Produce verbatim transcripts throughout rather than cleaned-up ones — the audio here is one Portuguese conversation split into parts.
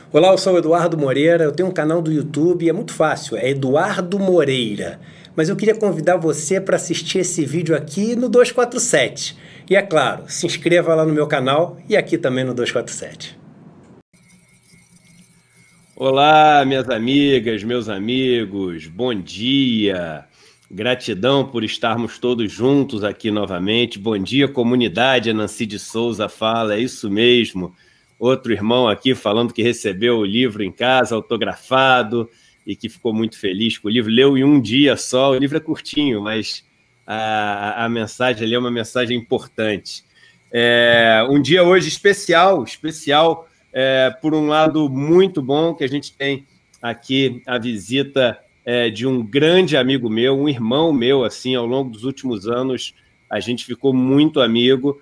Olá, eu sou o Eduardo Moreira, eu tenho um canal do YouTube, é muito fácil, é Eduardo Moreira. Mas eu queria convidar você para assistir esse vídeo aqui no duzentos e quarenta e sete. E é claro, se inscreva lá no meu canal e aqui também no duzentos e quarenta e sete. Olá, minhas amigas, meus amigos, bom dia. Gratidão por estarmos todos juntos aqui novamente. Bom dia, comunidade. A Nancy de Souza fala, é isso mesmo. Outro irmão aqui falando que recebeu o livro em casa, autografado, e que ficou muito feliz com o livro. Leu em um dia só, o livro é curtinho, mas a, a mensagem ali é uma mensagem importante. É um dia hoje especial, especial, é, por um lado muito bom, que a gente tem aqui a visita é, de um grande amigo meu, um irmão meu, assim, ao longo dos últimos anos, a gente ficou muito amigo.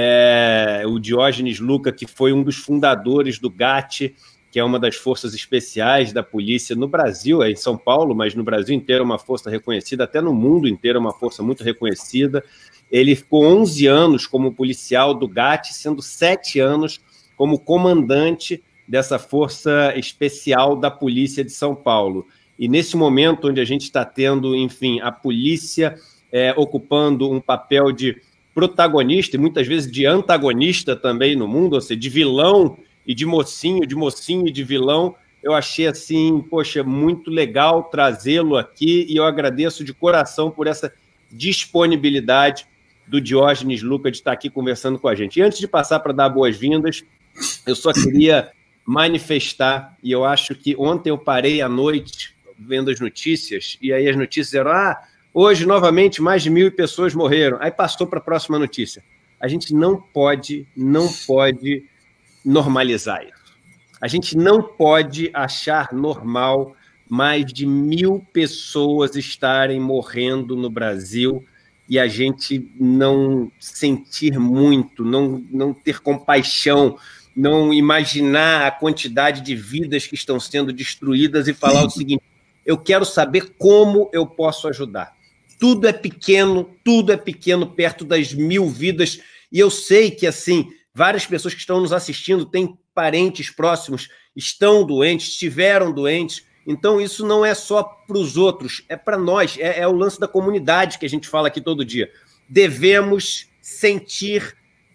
É, o Diógenes Lucas, que foi um dos fundadores do GAT, que é uma das forças especiais da polícia no Brasil, é em São Paulo, mas no Brasil inteiro é uma força reconhecida, até no mundo inteiro é uma força muito reconhecida. Ele ficou onze anos como policial do GAT, sendo sete anos como comandante dessa força especial da polícia de São Paulo. E nesse momento onde a gente está tendo, enfim, a polícia é, ocupando um papel de protagonista e muitas vezes de antagonista também no mundo, ou seja, de vilão e de mocinho, de mocinho e de vilão, eu achei assim, poxa, muito legal trazê-lo aqui e eu agradeço de coração por essa disponibilidade do Diógenes Lucas de estar aqui conversando com a gente. E antes de passar para dar boas-vindas, eu só queria manifestar, e eu acho que ontem eu parei à noite vendo as notícias, e aí as notícias eram, ah, hoje, novamente, mais de mil pessoas morreram. Aí passou para a próxima notícia. A gente não pode, não pode normalizar isso. A gente não pode achar normal mais de mil pessoas estarem morrendo no Brasil e a gente não sentir muito, não, não ter compaixão, não imaginar a quantidade de vidas que estão sendo destruídas e falar o seguinte, eu quero saber como eu posso ajudar. Tudo é pequeno, tudo é pequeno perto das mil vidas. E eu sei que, assim, várias pessoas que estão nos assistindo têm parentes próximos, estão doentes, estiveram doentes. Então, isso não é só para os outros, é para nós. É, é o lance da comunidade que a gente fala aqui todo dia. Devemos sentir,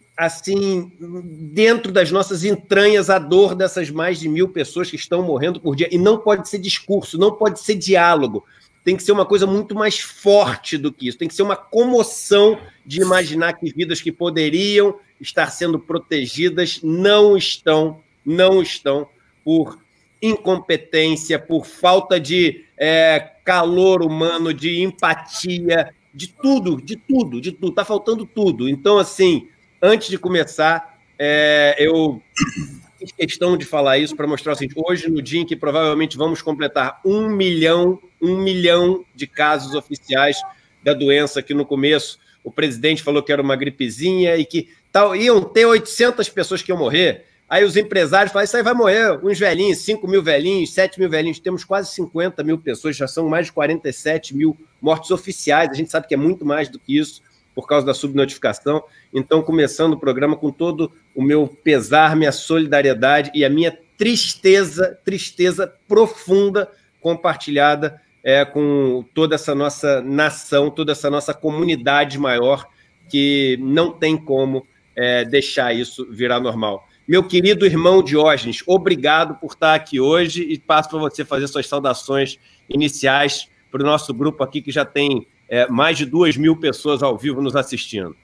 assim, dentro das nossas entranhas, a dor dessas mais de mil pessoas que estão morrendo por dia. E não pode ser discurso, não pode ser diálogo. Tem que ser uma coisa muito mais forte do que isso. Tem que ser uma comoção de imaginar que vidas que poderiam estar sendo protegidas não estão, não estão por incompetência, por falta de é, calor humano, de empatia, de tudo, de tudo, de tudo. Está faltando tudo. Então, assim, antes de começar, é, eu fiz questão de falar isso para mostrar o seguinte, hoje, no dia em que provavelmente vamos completar um milhão, um milhão de casos oficiais da doença, que no começo o presidente falou que era uma gripezinha e que tal, iam ter oitocentas pessoas que iam morrer. Aí os empresários falaram, isso aí vai morrer, uns velhinhos, cinco mil velhinhos, sete mil velhinhos, temos quase cinquenta mil pessoas, já são mais de quarenta e sete mil mortes oficiais, a gente sabe que é muito mais do que isso, por causa da subnotificação. Então, começando o programa com todo o meu pesar, minha solidariedade e a minha tristeza, tristeza profunda compartilhada é, com toda essa nossa nação, toda essa nossa comunidade maior, que não tem como é, deixar isso virar normal. Meu querido irmão Diógenes, obrigado por estar aqui hoje e passo para você fazer suas saudações iniciais para o nosso grupo aqui, que já tem É, mais de duas mil pessoas ao vivo nos assistindo.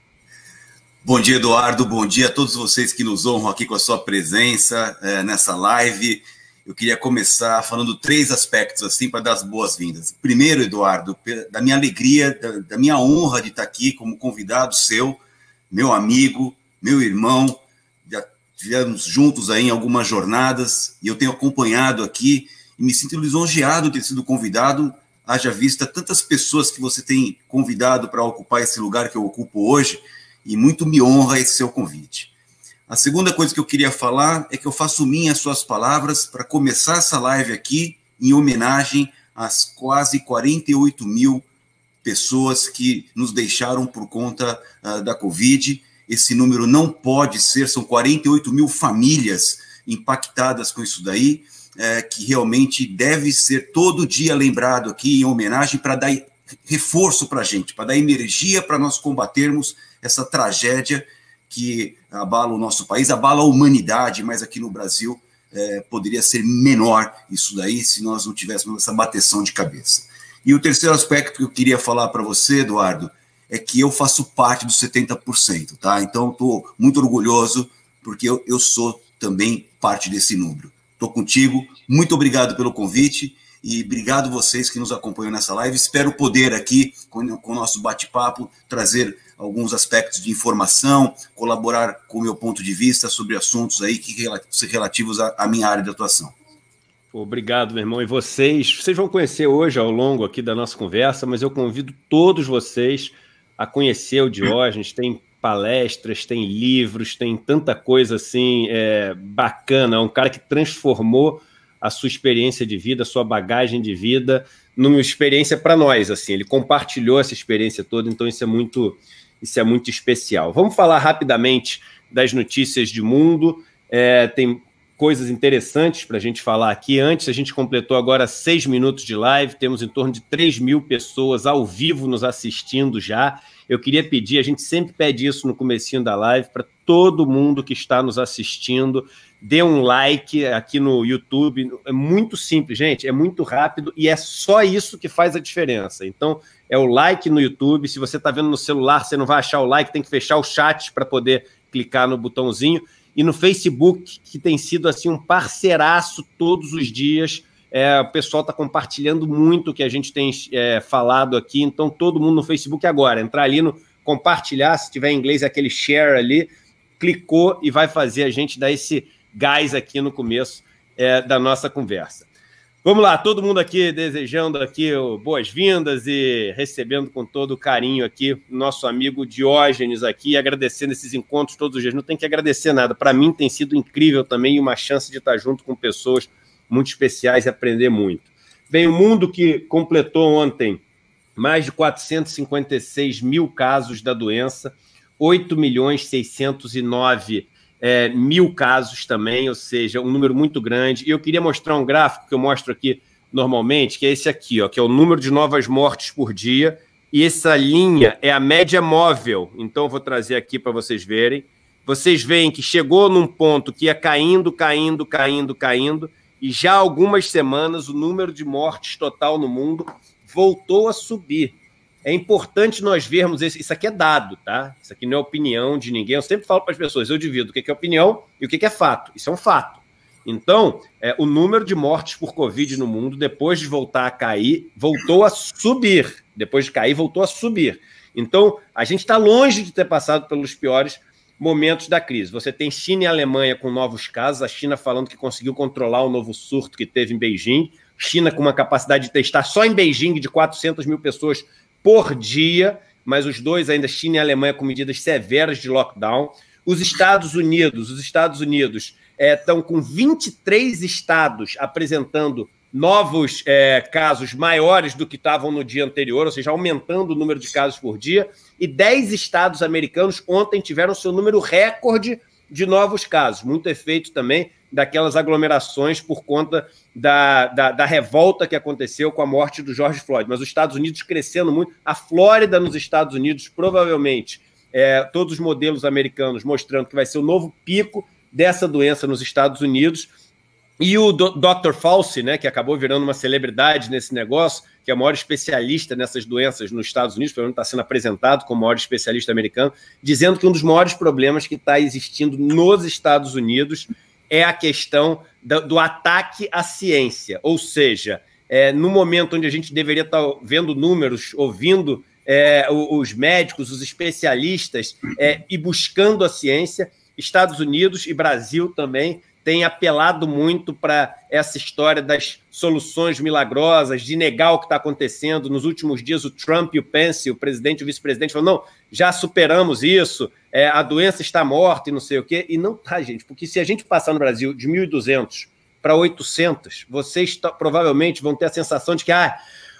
Bom dia, Eduardo. Bom dia a todos vocês que nos honram aqui com a sua presença é, nessa live. Eu queria começar falando três aspectos assim para dar as boas-vindas. Primeiro, Eduardo, da minha alegria, da, da minha honra de estar aqui como convidado seu, meu amigo, meu irmão. Já estivemos juntos aí em algumas jornadas e eu tenho acompanhado aqui e me sinto lisonjeado de ter sido convidado. Haja vista tantas pessoas que você tem convidado para ocupar esse lugar que eu ocupo hoje, e muito me honra esse seu convite. A segunda coisa que eu queria falar é que eu faço minhas suas palavras para começar essa live aqui em homenagem às quase quarenta e oito mil pessoas que nos deixaram por conta uh, da Covid. Esse número não pode ser, são quarenta e oito mil famílias impactadas com isso daí, é, que realmente deve ser todo dia lembrado aqui em homenagem para dar reforço para a gente, para dar energia para nós combatermos essa tragédia que abala o nosso país, abala a humanidade, mas aqui no Brasil é, poderia ser menor isso daí se nós não tivéssemos essa bateção de cabeça. E o terceiro aspecto que eu queria falar para você, Eduardo, é que eu faço parte dos setenta por cento, tá? Então, estou muito orgulhoso, porque eu, eu sou também parte desse número. Estou contigo, muito obrigado pelo convite e obrigado vocês que nos acompanham nessa live. Espero poder aqui, com, com o nosso bate-papo, trazer alguns aspectos de informação, colaborar com o meu ponto de vista sobre assuntos aí que relativos à, à minha área de atuação. Obrigado, meu irmão. E vocês, vocês vão conhecer hoje ao longo aqui da nossa conversa, mas eu convido todos vocês a conhecer o Diógenes. Tem palestras, tem livros, tem tanta coisa assim é, bacana. É um cara que transformou a sua experiência de vida, a sua bagagem de vida numa experiência para nós. Assim, ele compartilhou essa experiência toda, então isso é muito, isso é muito especial. Vamos falar rapidamente das notícias de mundo. É, tem coisas interessantes para a gente falar aqui. Antes, a gente completou agora seis minutos de live, temos em torno de três mil pessoas ao vivo nos assistindo já. Eu queria pedir, a gente sempre pede isso no comecinho da live, para todo mundo que está nos assistindo, dê um like aqui no YouTube. É muito simples, gente, é muito rápido e é só isso que faz a diferença. Então, é o like no YouTube. Se você está vendo no celular, você não vai achar o like, tem que fechar o chat para poder clicar no botãozinho. E no Facebook, que tem sido assim um parceiraço todos os dias. É, o pessoal está compartilhando muito o que a gente tem é, falado aqui. Então, todo mundo no Facebook agora, entrar ali no compartilhar, se tiver em inglês, é aquele share ali, clicou e vai fazer a gente dar esse gás aqui no começo é, da nossa conversa. Vamos lá, todo mundo aqui desejando aqui boas-vindas e recebendo com todo o carinho aqui o nosso amigo Diógenes aqui, agradecendo esses encontros todos os dias. Não tem que agradecer nada, para mim tem sido incrível também e uma chance de estar junto com pessoas muito especiais e aprender muito. Bem, o mundo que completou ontem mais de quatrocentos e cinquenta e seis mil casos da doença, oito milhões seiscentos e nove É, mil casos também, ou seja, um número muito grande. E eu queria mostrar um gráfico que eu mostro aqui normalmente, que é esse aqui, ó, que é o número de novas mortes por dia, e essa linha é a média móvel. Então eu vou trazer aqui para vocês verem. Vocês veem que chegou num ponto que ia caindo, caindo, caindo, caindo, e já há algumas semanas o número de mortes total no mundo voltou a subir. É importante nós vermos isso. Isso aqui é dado, tá? Isso aqui não é opinião de ninguém. Eu sempre falo para as pessoas, eu divido o que é opinião e o que é fato. Isso é um fato. Então, é, o número de mortes por Covid no mundo, depois de voltar a cair, voltou a subir. Depois de cair, voltou a subir. Então, a gente está longe de ter passado pelos piores momentos da crise. Você tem China e Alemanha com novos casos, a China falando que conseguiu controlar o novo surto que teve em Beijing, China com uma capacidade de testar só em Beijing de quatrocentas mil pessoas por dia, mas os dois ainda, China e Alemanha, com medidas severas de lockdown. Os Estados Unidos, os Estados Unidos é, estão com vinte e três estados apresentando novos é, casos maiores do que estavam no dia anterior, ou seja, aumentando o número de casos por dia, e dez estados americanos ontem tiveram seu número recorde de novos casos, muito efeito também daquelas aglomerações por conta da, da, da revolta que aconteceu com a morte do George Floyd. Mas os Estados Unidos crescendo muito, a Flórida nos Estados Unidos, provavelmente, é, todos os modelos americanos mostrando que vai ser o novo pico dessa doença nos Estados Unidos. E o doutor Fauci, né, que acabou virando uma celebridade nesse negócio, que é o maior especialista nessas doenças nos Estados Unidos, pelo menos está sendo apresentado como o maior especialista americano, dizendo que um dos maiores problemas que está existindo nos Estados Unidos é a questão do, do ataque à ciência. Ou seja, é, no momento onde a gente deveria estar vendo números, ouvindo é, os médicos, os especialistas é, e buscando a ciência, Estados Unidos e Brasil também têm apelado muito para essa história das soluções milagrosas, de negar o que está acontecendo. Nos últimos dias, o Trump e o Pence, o presidente e o vice-presidente, falaram, não, já superamos isso, é, a doença está morta e não sei o quê. E não tá, gente, porque se a gente passar no Brasil de mil e duzentos para oitocentos, vocês provavelmente vão ter a sensação de que ah,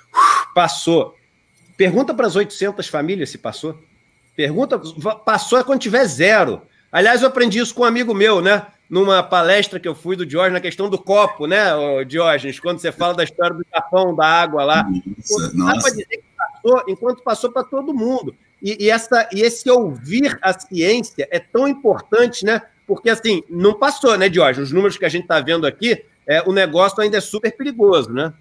passou. Pergunta para as oitocentas famílias se passou. Pergunta, passou é quando tiver zero. Aliás, eu aprendi isso com um amigo meu, né? numa palestra que eu fui do Diógenes na questão do copo, né, Diógenes? Quando você fala da história do Japão, da água lá. Nossa, dá para dizer que passou enquanto passou para todo mundo. E, e, essa, e esse ouvir a ciência é tão importante, né? Porque, assim, não passou, né, Diógenes? Os números que a gente está vendo aqui, é, o negócio ainda é super perigoso, né?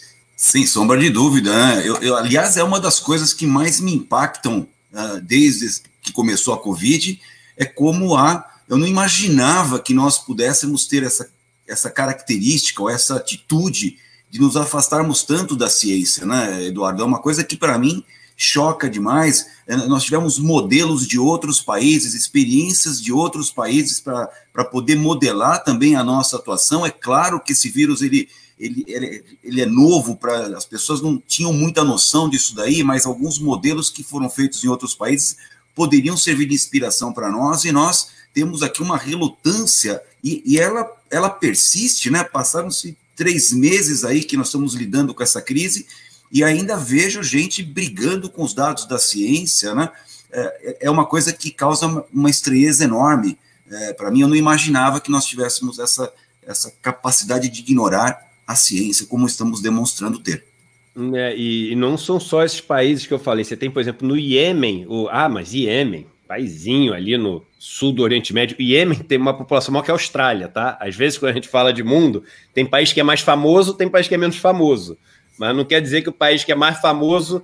Sem sombra de dúvida, né? Eu, eu, aliás, é uma das coisas que mais me impactam uh, desde que começou a Covid, é como a... Eu não imaginava que nós pudéssemos ter essa, essa característica ou essa atitude de nos afastarmos tanto da ciência, né, Eduardo? É uma coisa que, para mim, choca demais. Nós tivemos modelos de outros países, experiências de outros países para poder modelar também a nossa atuação. É claro que esse vírus ele, ele, ele, ele é novo, para as pessoas não tinham muita noção disso daí, mas alguns modelos que foram feitos em outros países poderiam servir de inspiração para nós, e nós temos aqui uma relutância, e, e ela, ela persiste, né? Passaram-se três meses aí que nós estamos lidando com essa crise, e ainda vejo gente brigando com os dados da ciência, né? É, é uma coisa que causa uma, uma estranheza enorme. É, para mim, eu não imaginava que nós tivéssemos essa, essa capacidade de ignorar a ciência, como estamos demonstrando ter. É, e, e não são só esses países que eu falei. Você tem, por exemplo, no Iêmen, o, ah, mas Iêmen, paizinho ali no sul do Oriente Médio. O Iêmen tem uma população maior que a Austrália, tá? Às vezes, quando a gente fala de mundo, tem país que é mais famoso, tem país que é menos famoso. Mas não quer dizer que o país que é mais famoso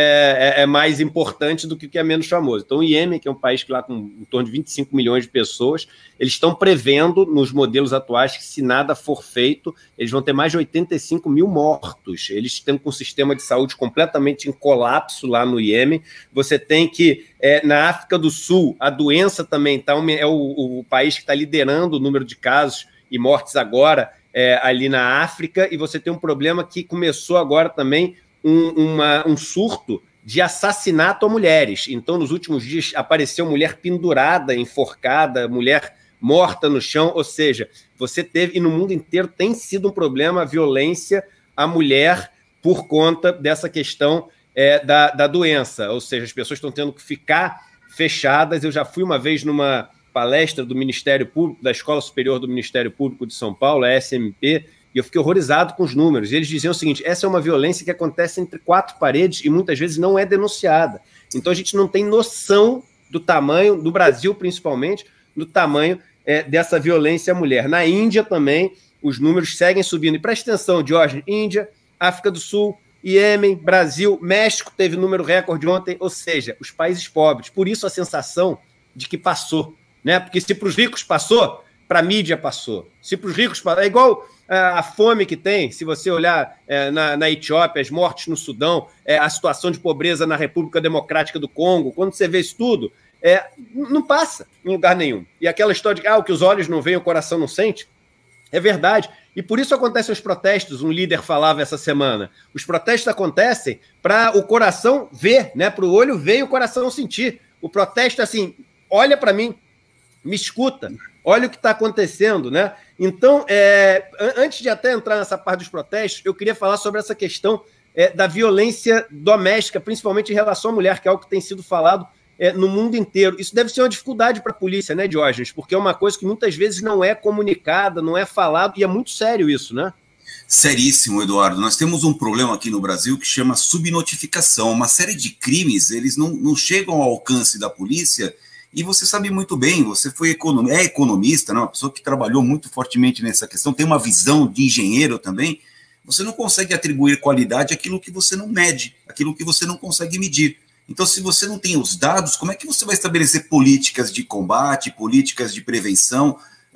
é, é, é mais importante do que o que é menos famoso. Então, o Iêmen, que é um país que lá com em torno de vinte e cinco milhões de pessoas, eles estão prevendo, nos modelos atuais, que se nada for feito, eles vão ter mais de oitenta e cinco mil mortos. Eles estão com um sistema de saúde completamente em colapso lá no Iêmen. Você tem que, é, na África do Sul, a doença também tá, é o, o país que está liderando o número de casos e mortes agora, É, ali na África, e você tem um problema que começou agora também, um, uma, um surto de assassinato a mulheres. Então, nos últimos dias, apareceu mulher pendurada, enforcada, mulher morta no chão, ou seja, você teve, e no mundo inteiro tem sido um problema a violência à mulher por conta dessa questão é, da, da doença, ou seja, as pessoas estão tendo que ficar fechadas. Eu já fui uma vez numa palestra do Ministério Público, da Escola Superior do Ministério Público de São Paulo, a S M P, e eu fiquei horrorizado com os números. E eles diziam o seguinte: essa é uma violência que acontece entre quatro paredes e muitas vezes não é denunciada. Então a gente não tem noção do tamanho, do Brasil principalmente, do tamanho é, dessa violência à mulher. Na Índia também, os números seguem subindo. E presta atenção, Diógenes, Índia, África do Sul, Iêmen, Brasil, México teve número recorde ontem, ou seja, os países pobres. Por isso a sensação de que passou. Né? Porque se para os ricos passou, para a mídia passou. Se para os ricos passou, é igual a, a fome que tem, se você olhar é, na, na Etiópia, as mortes no Sudão, é, a situação de pobreza na República Democrática do Congo, quando você vê isso tudo, é, não passa em lugar nenhum. E aquela história de ah, o que os olhos não veem, o coração não sente, é verdade. E por isso acontecem os protestos, um líder falava essa semana. Os protestos acontecem para o coração ver, né? Para o olho ver e o coração sentir. O protesto, assim, olha para mim, me escuta, olha o que está acontecendo, né? Então, é, antes de até entrar nessa parte dos protestos, eu queria falar sobre essa questão é, da violência doméstica, principalmente em relação à mulher, que é algo que tem sido falado é, no mundo inteiro. Isso deve ser uma dificuldade para a polícia, né, Diógenes? Porque é uma coisa que muitas vezes não é comunicada, não é falado, e é muito sério isso, né? Seríssimo, Eduardo. Nós temos um problema aqui no Brasil que chama subnotificação. Uma série de crimes, eles não, não chegam ao alcance da polícia. E você sabe muito bem, você foi econom... é economista, né? Uma pessoa que trabalhou muito fortemente nessa questão, tem uma visão de engenheiro também. Você não consegue atribuir qualidade àquilo que você não mede, àquilo que você não consegue medir. Então, se você não tem os dados, como é que você vai estabelecer políticas de combate, políticas de prevenção?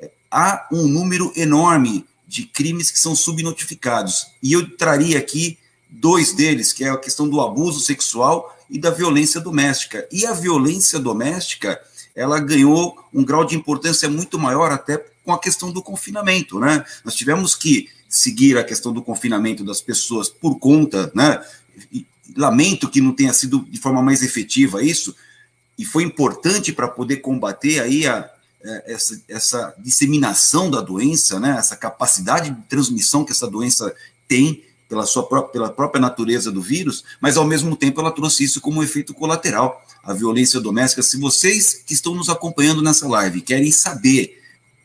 Há um número enorme de crimes que são subnotificados. E eu traria aqui dois deles, que é a questão do abuso sexual e da violência doméstica. E a violência doméstica, ela ganhou um grau de importância muito maior até com a questão do confinamento, né? Nós tivemos que seguir a questão do confinamento das pessoas por conta, né? E lamento que não tenha sido de forma mais efetiva isso, e foi importante para poder combater aí a, essa, essa disseminação da doença, né? Essa capacidade de transmissão que essa doença tem, pela, sua própria, pela própria natureza do vírus, mas, ao mesmo tempo, ela trouxe isso como um efeito colateral, a violência doméstica. Se vocês que estão nos acompanhando nessa live querem saber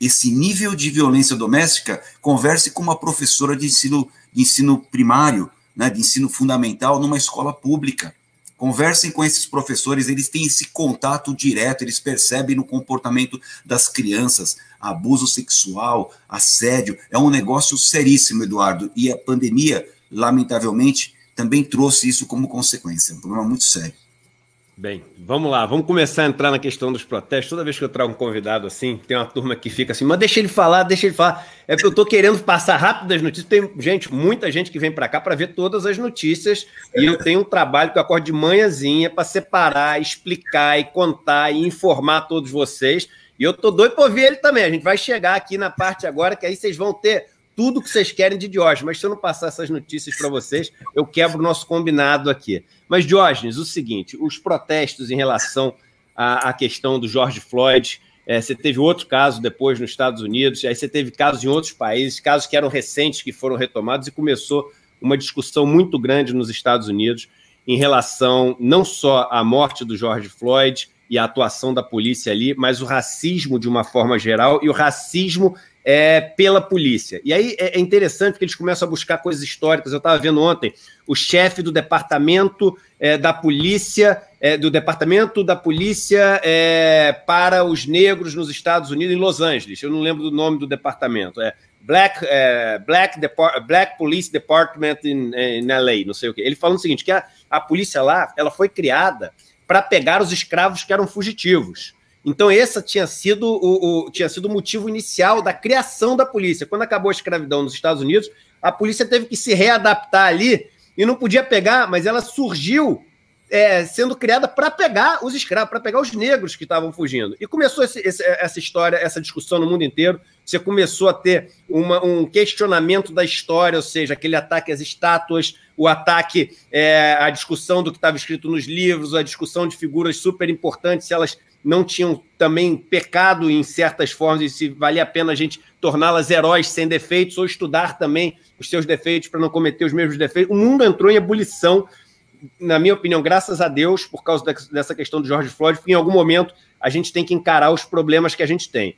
esse nível de violência doméstica, converse com uma professora de ensino, de ensino primário, né, de ensino fundamental, numa escola pública. Conversem com esses professores, eles têm esse contato direto, eles percebem no comportamento das crianças, abuso sexual, assédio, é um negócio seríssimo, Eduardo, e a pandemia, lamentavelmente, também trouxe isso como consequência, um problema muito sério. Bem, vamos lá, vamos começar a entrar na questão dos protestos. Toda vez que eu trago um convidado assim, tem uma turma que fica assim, mas deixa ele falar, deixa ele falar. É porque eu tô querendo passar rápido as notícias. Tem gente, muita gente que vem para cá para ver todas as notícias, e eu tenho um trabalho que eu acordo de manhãzinha para separar, explicar e contar e informar todos vocês. E eu tô doido para ouvir ele também. A gente vai chegar aqui na parte agora que aí vocês vão ter tudo que vocês querem de Diógenes, mas se eu não passar essas notícias para vocês, eu quebro o nosso combinado aqui. Mas, Diógenes, o seguinte, os protestos em relação à, à questão do George Floyd, é, você teve outro caso depois nos Estados Unidos, aí você teve casos em outros países, casos que eram recentes, que foram retomados, e começou uma discussão muito grande nos Estados Unidos em relação não só à morte do George Floyd e a atuação da polícia ali, mas o racismo de uma forma geral, e o racismo É, pela polícia. E aí é interessante porque eles começam a buscar coisas históricas. Eu estava vendo ontem o chefe do departamento é, da polícia, é, do departamento da polícia é, para os negros nos Estados Unidos, em Los Angeles. Eu não lembro do nome do departamento. É Black, é, Black, Depart Black Police Department in, in L A, não sei o quê. Ele falando o seguinte, que a, a polícia lá, ela foi criada para pegar os escravos que eram fugitivos. Então, esse tinha sido o, o, tinha sido o motivo inicial da criação da polícia. Quando acabou a escravidão nos Estados Unidos, a polícia teve que se readaptar ali e não podia pegar, mas ela surgiu é, sendo criada para pegar os escravos, para pegar os negros que estavam fugindo. E começou esse, esse, essa história, essa discussão no mundo inteiro. Você começou a ter uma, um questionamento da história, ou seja, aquele ataque às estátuas, o ataque é, à discussão do que estava escrito nos livros, a discussão de figuras super importantes, se elas não tinham também pecado em certas formas e se valia a pena a gente torná-las heróis sem defeitos ou estudar também os seus defeitos para não cometer os mesmos defeitos. O mundo entrou em ebulição, na minha opinião, graças a Deus, por causa dessa questão do George Floyd, porque em algum momento a gente tem que encarar os problemas que a gente tem.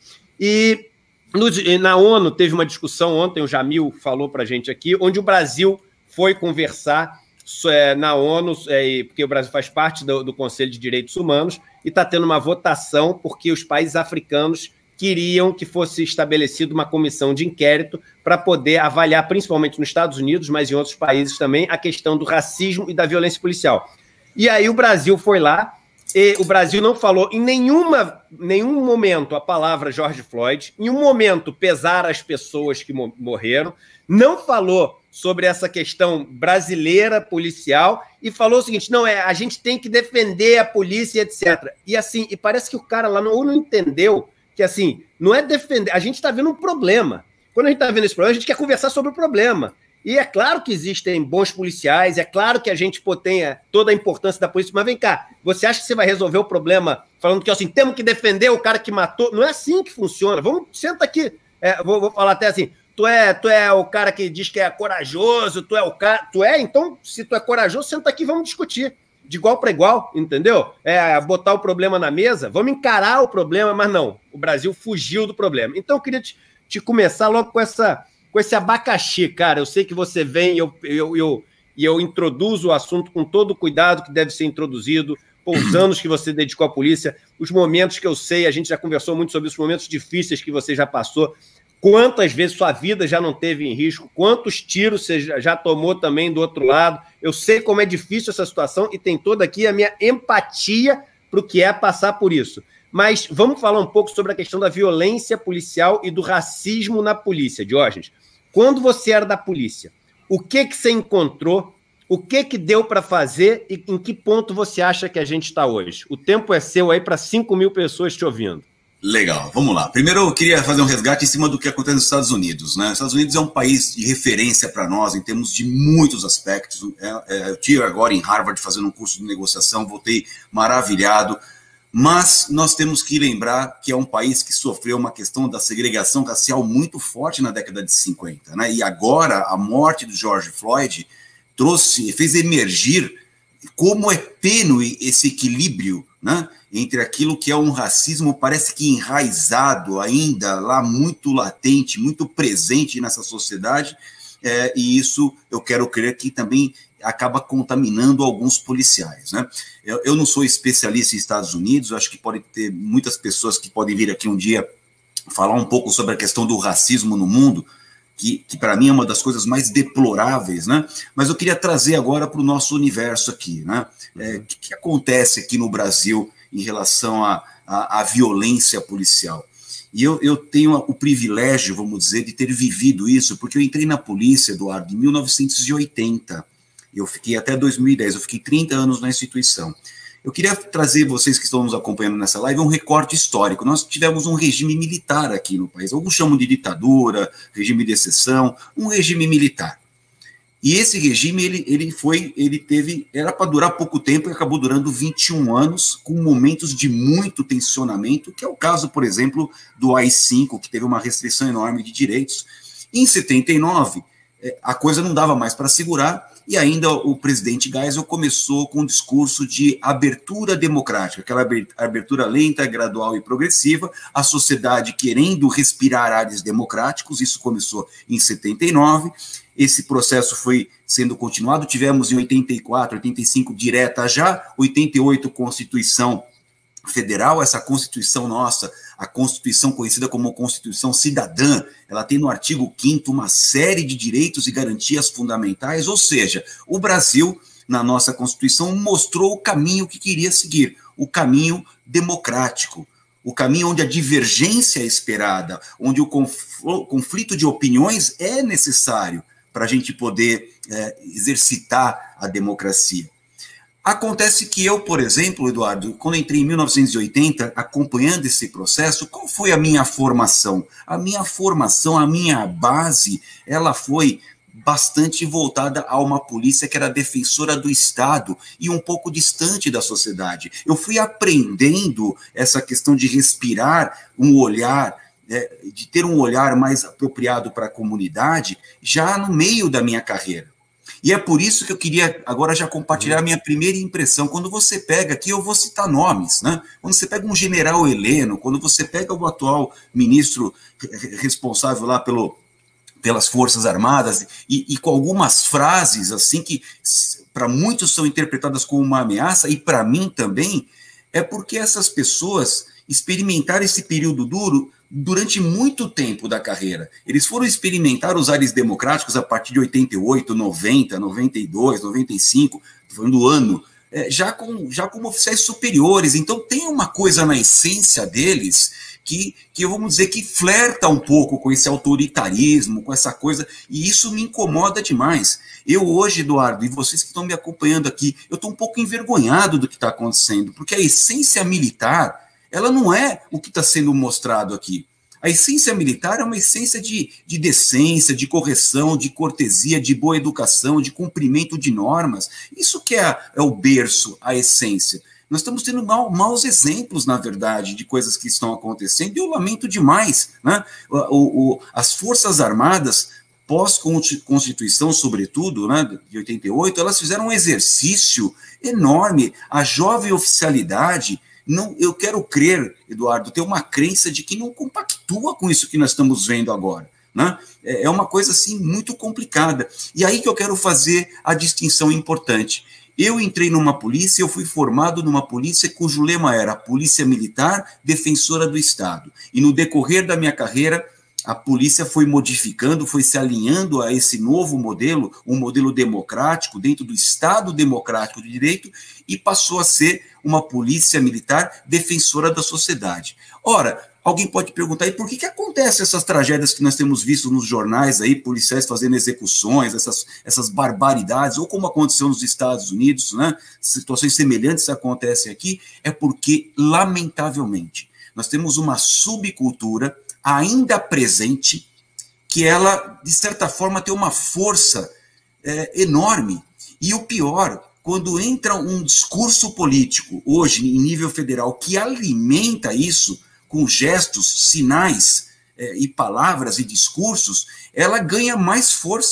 E no, na ONU teve uma discussão ontem, o Jamil falou para a gente aqui, onde o Brasil foi conversar é, na ONU, é, porque o Brasil faz parte do, do Conselho de Direitos Humanos, e está tendo uma votação porque os países africanos queriam que fosse estabelecida uma comissão de inquérito para poder avaliar, principalmente nos Estados Unidos, mas em outros países também, a questão do racismo e da violência policial. E aí o Brasil foi lá, e o Brasil não falou em nenhuma, nenhum momento a palavra George Floyd, em um momento pesar as pessoas que morreram, não falou sobre essa questão brasileira policial e falou o seguinte, não, é, a gente tem que defender a polícia, etcétera. E assim, e parece que o cara lá não, não entendeu que assim, não é defender, a gente está vendo um problema. Quando a gente está vendo esse problema, a gente quer conversar sobre o problema. E é claro que existem bons policiais, é claro que a gente pô, tem toda a importância da polícia, mas vem cá, você acha que você vai resolver o problema falando que assim, temos que defender o cara que matou? Não é assim que funciona. Vamos, senta aqui, é, vou, vou falar até assim, Tu é, tu é o cara que diz que é corajoso, tu é o cara... Tu é? Então, se tu é corajoso, senta aqui e vamos discutir. De igual para igual, entendeu? É botar o problema na mesa, vamos encarar o problema, mas não. O Brasil fugiu do problema. Então, eu queria te, te começar logo com, essa, com esse abacaxi, cara. Eu sei que você vem e eu, eu, eu, eu introduzo o assunto com todo o cuidado que deve ser introduzido, por os anos que você dedicou à polícia, os momentos que eu sei, a gente já conversou muito sobre os momentos difíceis que você já passou. Quantas vezes sua vida já não teve em risco, quantos tiros você já tomou também do outro lado. Eu sei como é difícil essa situação e tem toda aqui a minha empatia para o que é passar por isso. Mas vamos falar um pouco sobre a questão da violência policial e do racismo na polícia, Diógenes. Quando você era da polícia, o que, que você encontrou, o que, que deu para fazer e em que ponto você acha que a gente está hoje? O tempo é seu aí para cinco mil pessoas te ouvindo. Legal, vamos lá. Primeiro eu queria fazer um resgate em cima do que acontece nos Estados Unidos, né? Os Estados Unidos é um país de referência para nós em termos de muitos aspectos. É, é, eu estive agora em Harvard fazendo um curso de negociação, voltei maravilhado, mas nós temos que lembrar que é um país que sofreu uma questão da segregação racial muito forte na década de cinquenta, né? E agora a morte do George Floyd trouxe, fez emergir como é tênue esse equilíbrio, né, entre aquilo que é um racismo, parece que enraizado ainda, lá muito latente, muito presente nessa sociedade, é, e isso eu quero crer que também acaba contaminando alguns policiais, né? Eu, eu não sou especialista em Estados Unidos, acho que pode ter muitas pessoas que podem vir aqui um dia falar um pouco sobre a questão do racismo no mundo, que, que para mim é uma das coisas mais deploráveis, né? Mas eu queria trazer agora para o nosso universo aqui, né? É, o que, que acontece aqui no Brasil em relação à, à, à violência policial? E eu, eu tenho o privilégio, vamos dizer, de ter vivido isso, porque eu entrei na polícia, Eduardo, em mil novecentos e oitenta. Eu fiquei até dois mil e dez, eu fiquei trinta anos na instituição. Eu queria trazer, vocês que estão nos acompanhando nessa live, um recorte histórico. Nós tivemos um regime militar aqui no país. Alguns chamam de ditadura, regime de exceção, um regime militar. E esse regime, ele, ele foi, ele teve, era para durar pouco tempo e acabou durando vinte e um anos, com momentos de muito tensionamento, que é o caso, por exemplo, do A I cinco, que teve uma restrição enorme de direitos. Em setenta e nove, a coisa não dava mais para segurar, e ainda o presidente Geisel começou com um discurso de abertura democrática, aquela abertura lenta, gradual e progressiva, a sociedade querendo respirar ares democráticos. Isso começou em setenta e nove, esse processo foi sendo continuado, tivemos em oitenta e quatro, oitenta e cinco direta já, oitenta e oito Constituição Federal, essa Constituição nossa, a Constituição conhecida como Constituição Cidadã, ela tem no artigo quinto uma série de direitos e garantias fundamentais, ou seja, o Brasil, na nossa Constituição, mostrou o caminho que queria seguir, o caminho democrático, o caminho onde a divergência é esperada, onde o conflito de opiniões é necessário para a gente poder é, exercitar a democracia. Acontece que eu, por exemplo, Eduardo, quando entrei em mil novecentos e oitenta, acompanhando esse processo, qual foi a minha formação? A minha formação, a minha base, ela foi bastante voltada a uma polícia que era defensora do Estado e um pouco distante da sociedade. Eu fui aprendendo essa questão de respirar um olhar, é, de ter um olhar mais apropriado para a comunidade, já no meio da minha carreira. E é por isso que eu queria agora já compartilhar a minha primeira impressão. Quando você pega aqui, eu vou citar nomes, né? Quando você pega um general Heleno, quando você pega o atual ministro responsável lá pelo, pelas Forças Armadas, e, e com algumas frases assim que para muitos são interpretadas como uma ameaça, e para mim também, é porque essas pessoas experimentaram esse período duro durante muito tempo da carreira. Eles foram experimentar os ares democráticos a partir de oitenta e oito, noventa, noventa e dois, noventa e cinco, falando do ano, é, já, com, já como oficiais superiores. Então tem uma coisa na essência deles que, que vamos dizer, que flerta um pouco com esse autoritarismo, com essa coisa, e isso me incomoda demais. Eu hoje, Eduardo, e vocês que estão me acompanhando aqui, eu estou um pouco envergonhado do que está acontecendo, porque a essência militar, ela não é o que está sendo mostrado aqui. A essência militar é uma essência de, de decência, de correção, de cortesia, de boa educação, de cumprimento de normas. Isso que é, é o berço, a essência. Nós estamos tendo mal, maus exemplos, na verdade, de coisas que estão acontecendo, e eu lamento demais, né? O, o, as Forças Armadas, pós-Constituição, sobretudo, né, de oitenta e oito, elas fizeram um exercício enorme. A jovem oficialidade, não, eu quero crer, Eduardo, ter uma crença de que não compactua com isso que nós estamos vendo agora, né? É uma coisa assim muito complicada. E aí que eu quero fazer a distinção importante. Eu entrei numa polícia, eu fui formado numa polícia cujo lema era Polícia Militar Defensora do Estado. E no decorrer da minha carreira, a polícia foi modificando, foi se alinhando a esse novo modelo, um modelo democrático, dentro do Estado democrático de direito, e passou a ser uma polícia militar defensora da sociedade. Ora, alguém pode perguntar, e por que que acontecem essas tragédias que nós temos visto nos jornais aí, policiais fazendo execuções, essas, essas barbaridades, ou como aconteceu nos Estados Unidos, né? Situações semelhantes acontecem aqui, é porque, lamentavelmente, nós temos uma subcultura ainda presente, que ela, de certa forma, tem uma força é, enorme. E o pior, quando entra um discurso político, hoje, em nível federal, que alimenta isso com gestos, sinais é, e palavras e discursos, ela ganha mais força.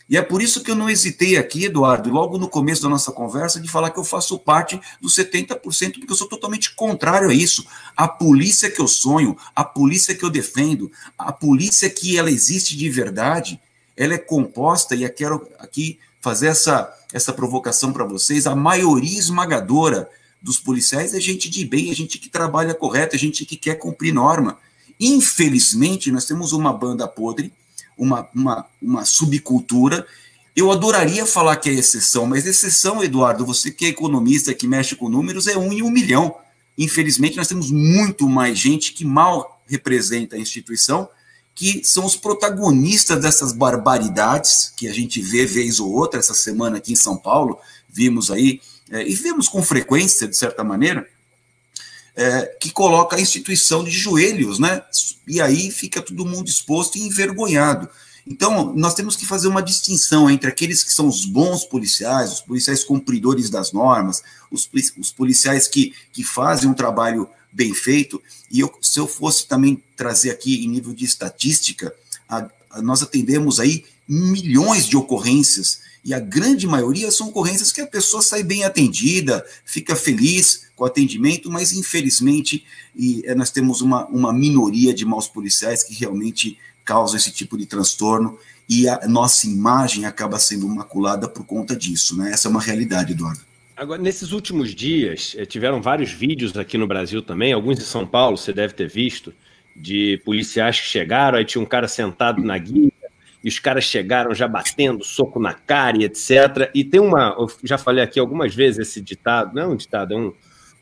E é por isso que eu não hesitei aqui, Eduardo, logo no começo da nossa conversa, de falar que eu faço parte dos setenta por cento, porque eu sou totalmente contrário a isso. A polícia que eu sonho, a polícia que eu defendo, a polícia que ela existe de verdade, ela é composta, e eu quero aqui fazer essa, essa provocação para vocês, a maioria esmagadora dos policiais é gente de bem, é gente que trabalha correto, é gente que quer cumprir norma. Infelizmente, nós temos uma banda podre, Uma, uma, uma subcultura. Eu adoraria falar que é exceção, mas exceção, Eduardo, você que é economista, que mexe com números, é um em um milhão. Infelizmente, nós temos muito mais gente que mal representa a instituição, que são os protagonistas dessas barbaridades que a gente vê vez ou outra. Essa semana aqui em São Paulo, vimos aí, é, e vemos com frequência, de certa maneira, É, que coloca a instituição de joelhos, né? E aí fica todo mundo exposto e envergonhado. Então, nós temos que fazer uma distinção entre aqueles que são os bons policiais, os policiais cumpridores das normas, os, os policiais que, que fazem um trabalho bem feito. E eu, se eu fosse também trazer aqui em nível de estatística, a, a, nós atendemos aí milhões de ocorrências, e a grande maioria são ocorrências que a pessoa sai bem atendida, fica feliz com o atendimento, mas infelizmente e, nós temos uma, uma minoria de maus policiais que realmente causam esse tipo de transtorno, e a nossa imagem acaba sendo maculada por conta disso, né? Essa é uma realidade, Eduardo. Agora, nesses últimos dias, tiveram vários vídeos aqui no Brasil também, alguns em São Paulo, você deve ter visto, de policiais que chegaram, aí tinha um cara sentado na guia, e os caras chegaram já batendo soco na cara e etcétera. E tem uma, eu já falei aqui algumas vezes esse ditado, não é um ditado, é um,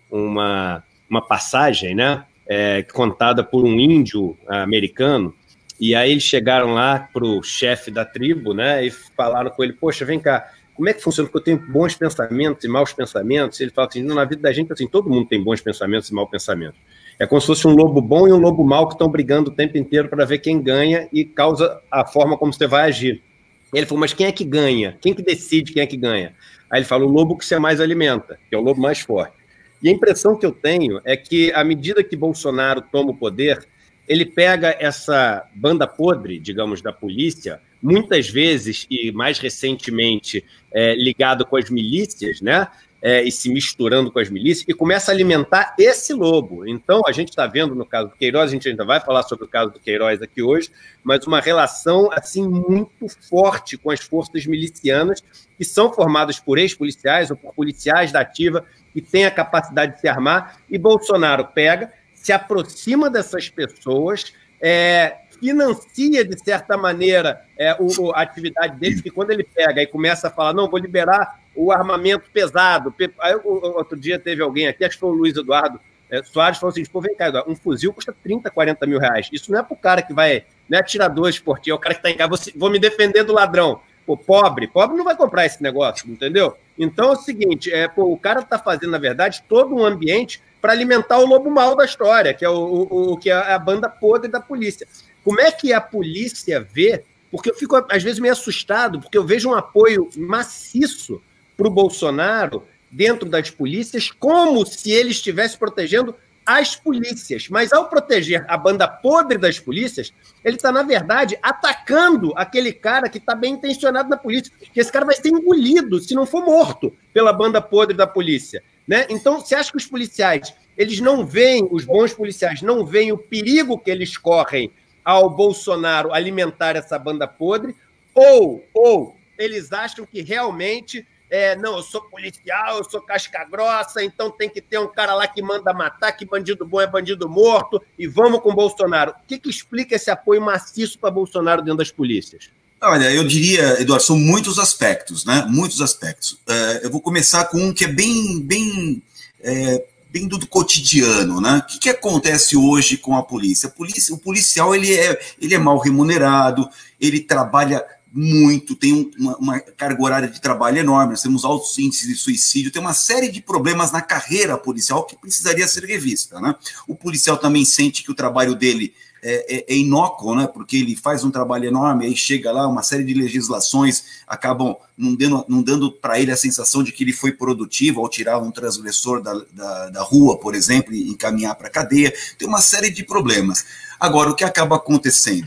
uma, uma passagem, né, é, contada por um índio americano, e aí eles chegaram lá para o chefe da tribo, né, e falaram com ele, poxa, vem cá, como é que funciona? Porque eu tenho bons pensamentos e maus pensamentos. Ele fala assim, na vida da gente, assim, todo mundo tem bons pensamentos e maus pensamentos. É como se fosse um lobo bom e um lobo mau que estão brigando o tempo inteiro para ver quem ganha e causa a forma como você vai agir. Ele falou, mas quem é que ganha? Quem que decide quem é que ganha? Aí ele fala, o lobo que você mais alimenta, que é o lobo mais forte. E a impressão que eu tenho é que, à medida que Bolsonaro toma o poder, ele pega essa banda podre, digamos, da polícia, muitas vezes, e mais recentemente, é, ligado com as milícias, né? É, e se misturando com as milícias, e começa a alimentar esse lobo. Então, a gente está vendo no caso do Queiroz, a gente ainda vai falar sobre o caso do Queiroz aqui hoje, mas uma relação assim muito forte com as forças milicianas, que são formadas por ex-policiais ou por policiais da ativa, que têm a capacidade de se armar, e Bolsonaro pega, se aproxima dessas pessoas, é, financia, de certa maneira, é, o, a atividade deles, que quando ele pega e começa a falar, não, vou liberar o armamento pesado. Aí, outro dia teve alguém aqui, acho que foi o Luiz Eduardo é, Soares, falou assim, pô, vem cá, Eduardo, um fuzil custa trinta, quarenta mil reais. Isso não é para o cara que vai, não é atirador esportivo, é o cara que está em casa, vou, vou me defender do ladrão. Pô, pobre, pobre não vai comprar esse negócio, entendeu? Então é o seguinte, é, pô, o cara está fazendo, na verdade, todo um ambiente para alimentar o lobo mau da história, que é, o, o, o, que é a banda podre da polícia. Como é que a polícia vê? Porque eu fico, às vezes, meio assustado, porque eu vejo um apoio maciço para o Bolsonaro dentro das polícias, como se ele estivesse protegendo as polícias. Mas, ao proteger a banda podre das polícias, ele está, na verdade, atacando aquele cara que está bem intencionado na polícia, que esse cara vai ser engolido, se não for morto, pela banda podre da polícia. Né? Então, você acha que os policiais, eles não veem, os bons policiais, não veem o perigo que eles correm ao Bolsonaro alimentar essa banda podre, ou, ou eles acham que realmente, é, não, eu sou policial, eu sou casca grossa, então tem que ter um cara lá que manda matar, que bandido bom é bandido morto, e vamos com o Bolsonaro. O que, que explica esse apoio maciço para Bolsonaro dentro das polícias? Olha, eu diria, Eduardo, são muitos aspectos, né? Muitos aspectos. Uh, eu vou começar com um que é bem, bem, é, bem do cotidiano, né? O que, que acontece hoje com a polícia? A polícia, o policial, ele é, ele é mal remunerado, ele trabalha muito, tem uma, uma carga horária de trabalho enorme, nós temos altos índices de suicídio, tem uma série de problemas na carreira policial que precisaria ser revista, né? O policial também sente que o trabalho dele é, é, é inócuo, né? Porque ele faz um trabalho enorme, aí chega lá, uma série de legislações acabam não dando, não dando para ele a sensação de que ele foi produtivo ao tirar um transgressor da, da, da rua, por exemplo, e encaminhar para a cadeia. Tem uma série de problemas. Agora, o que acaba acontecendo?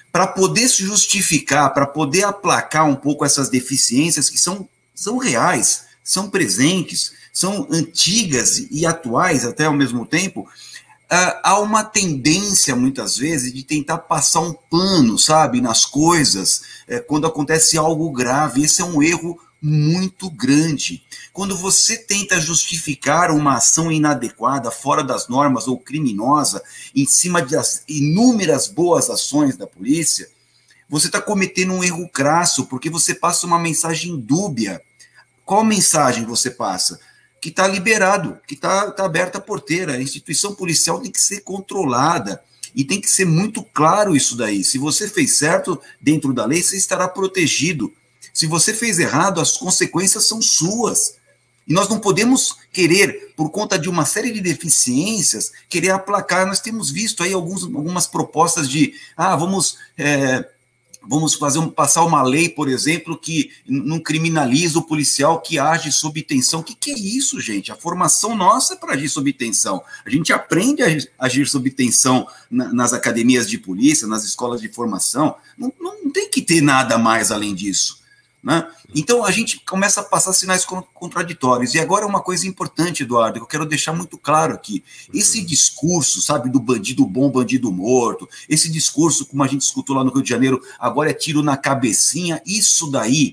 para poder se justificar, para poder aplacar um pouco essas deficiências que são, são reais, são presentes, são antigas e atuais até ao mesmo tempo, uh, há uma tendência, muitas vezes, de tentar passar um pano, sabe, nas coisas, uh, quando acontece algo grave. Esse é um erro muito grande. Quando você tenta justificar uma ação inadequada, fora das normas ou criminosa, em cima das inúmeras boas ações da polícia, você está cometendo um erro crasso, porque você passa uma mensagem dúbia. Qual mensagem você passa? Que está liberado, que está tá aberta a porteira. A instituição policial tem que ser controlada e tem que ser muito claro isso daí. Se você fez certo dentro da lei, você estará protegido. Se você fez errado, as consequências são suas. E nós não podemos querer, por conta de uma série de deficiências, querer aplacar. Nós temos visto aí alguns, algumas propostas de, ah, vamos... É, Vamos fazer um, passar uma lei, por exemplo, que não criminaliza o policial que age sob tensão. O que, que é isso, gente? A formação nossa é para agir sob tensão. A gente aprende a agir sob tensão na, nas academias de polícia, nas escolas de formação. Não, não tem que ter nada mais além disso, né? Então a gente começa a passar sinais contraditórios. E agora uma coisa importante, Eduardo, que eu quero deixar muito claro aqui. Esse discurso, sabe, do bandido bom, bandido morto, esse discurso, como a gente escutou lá no Rio de Janeiro, agora é tiro na cabecinha, isso daí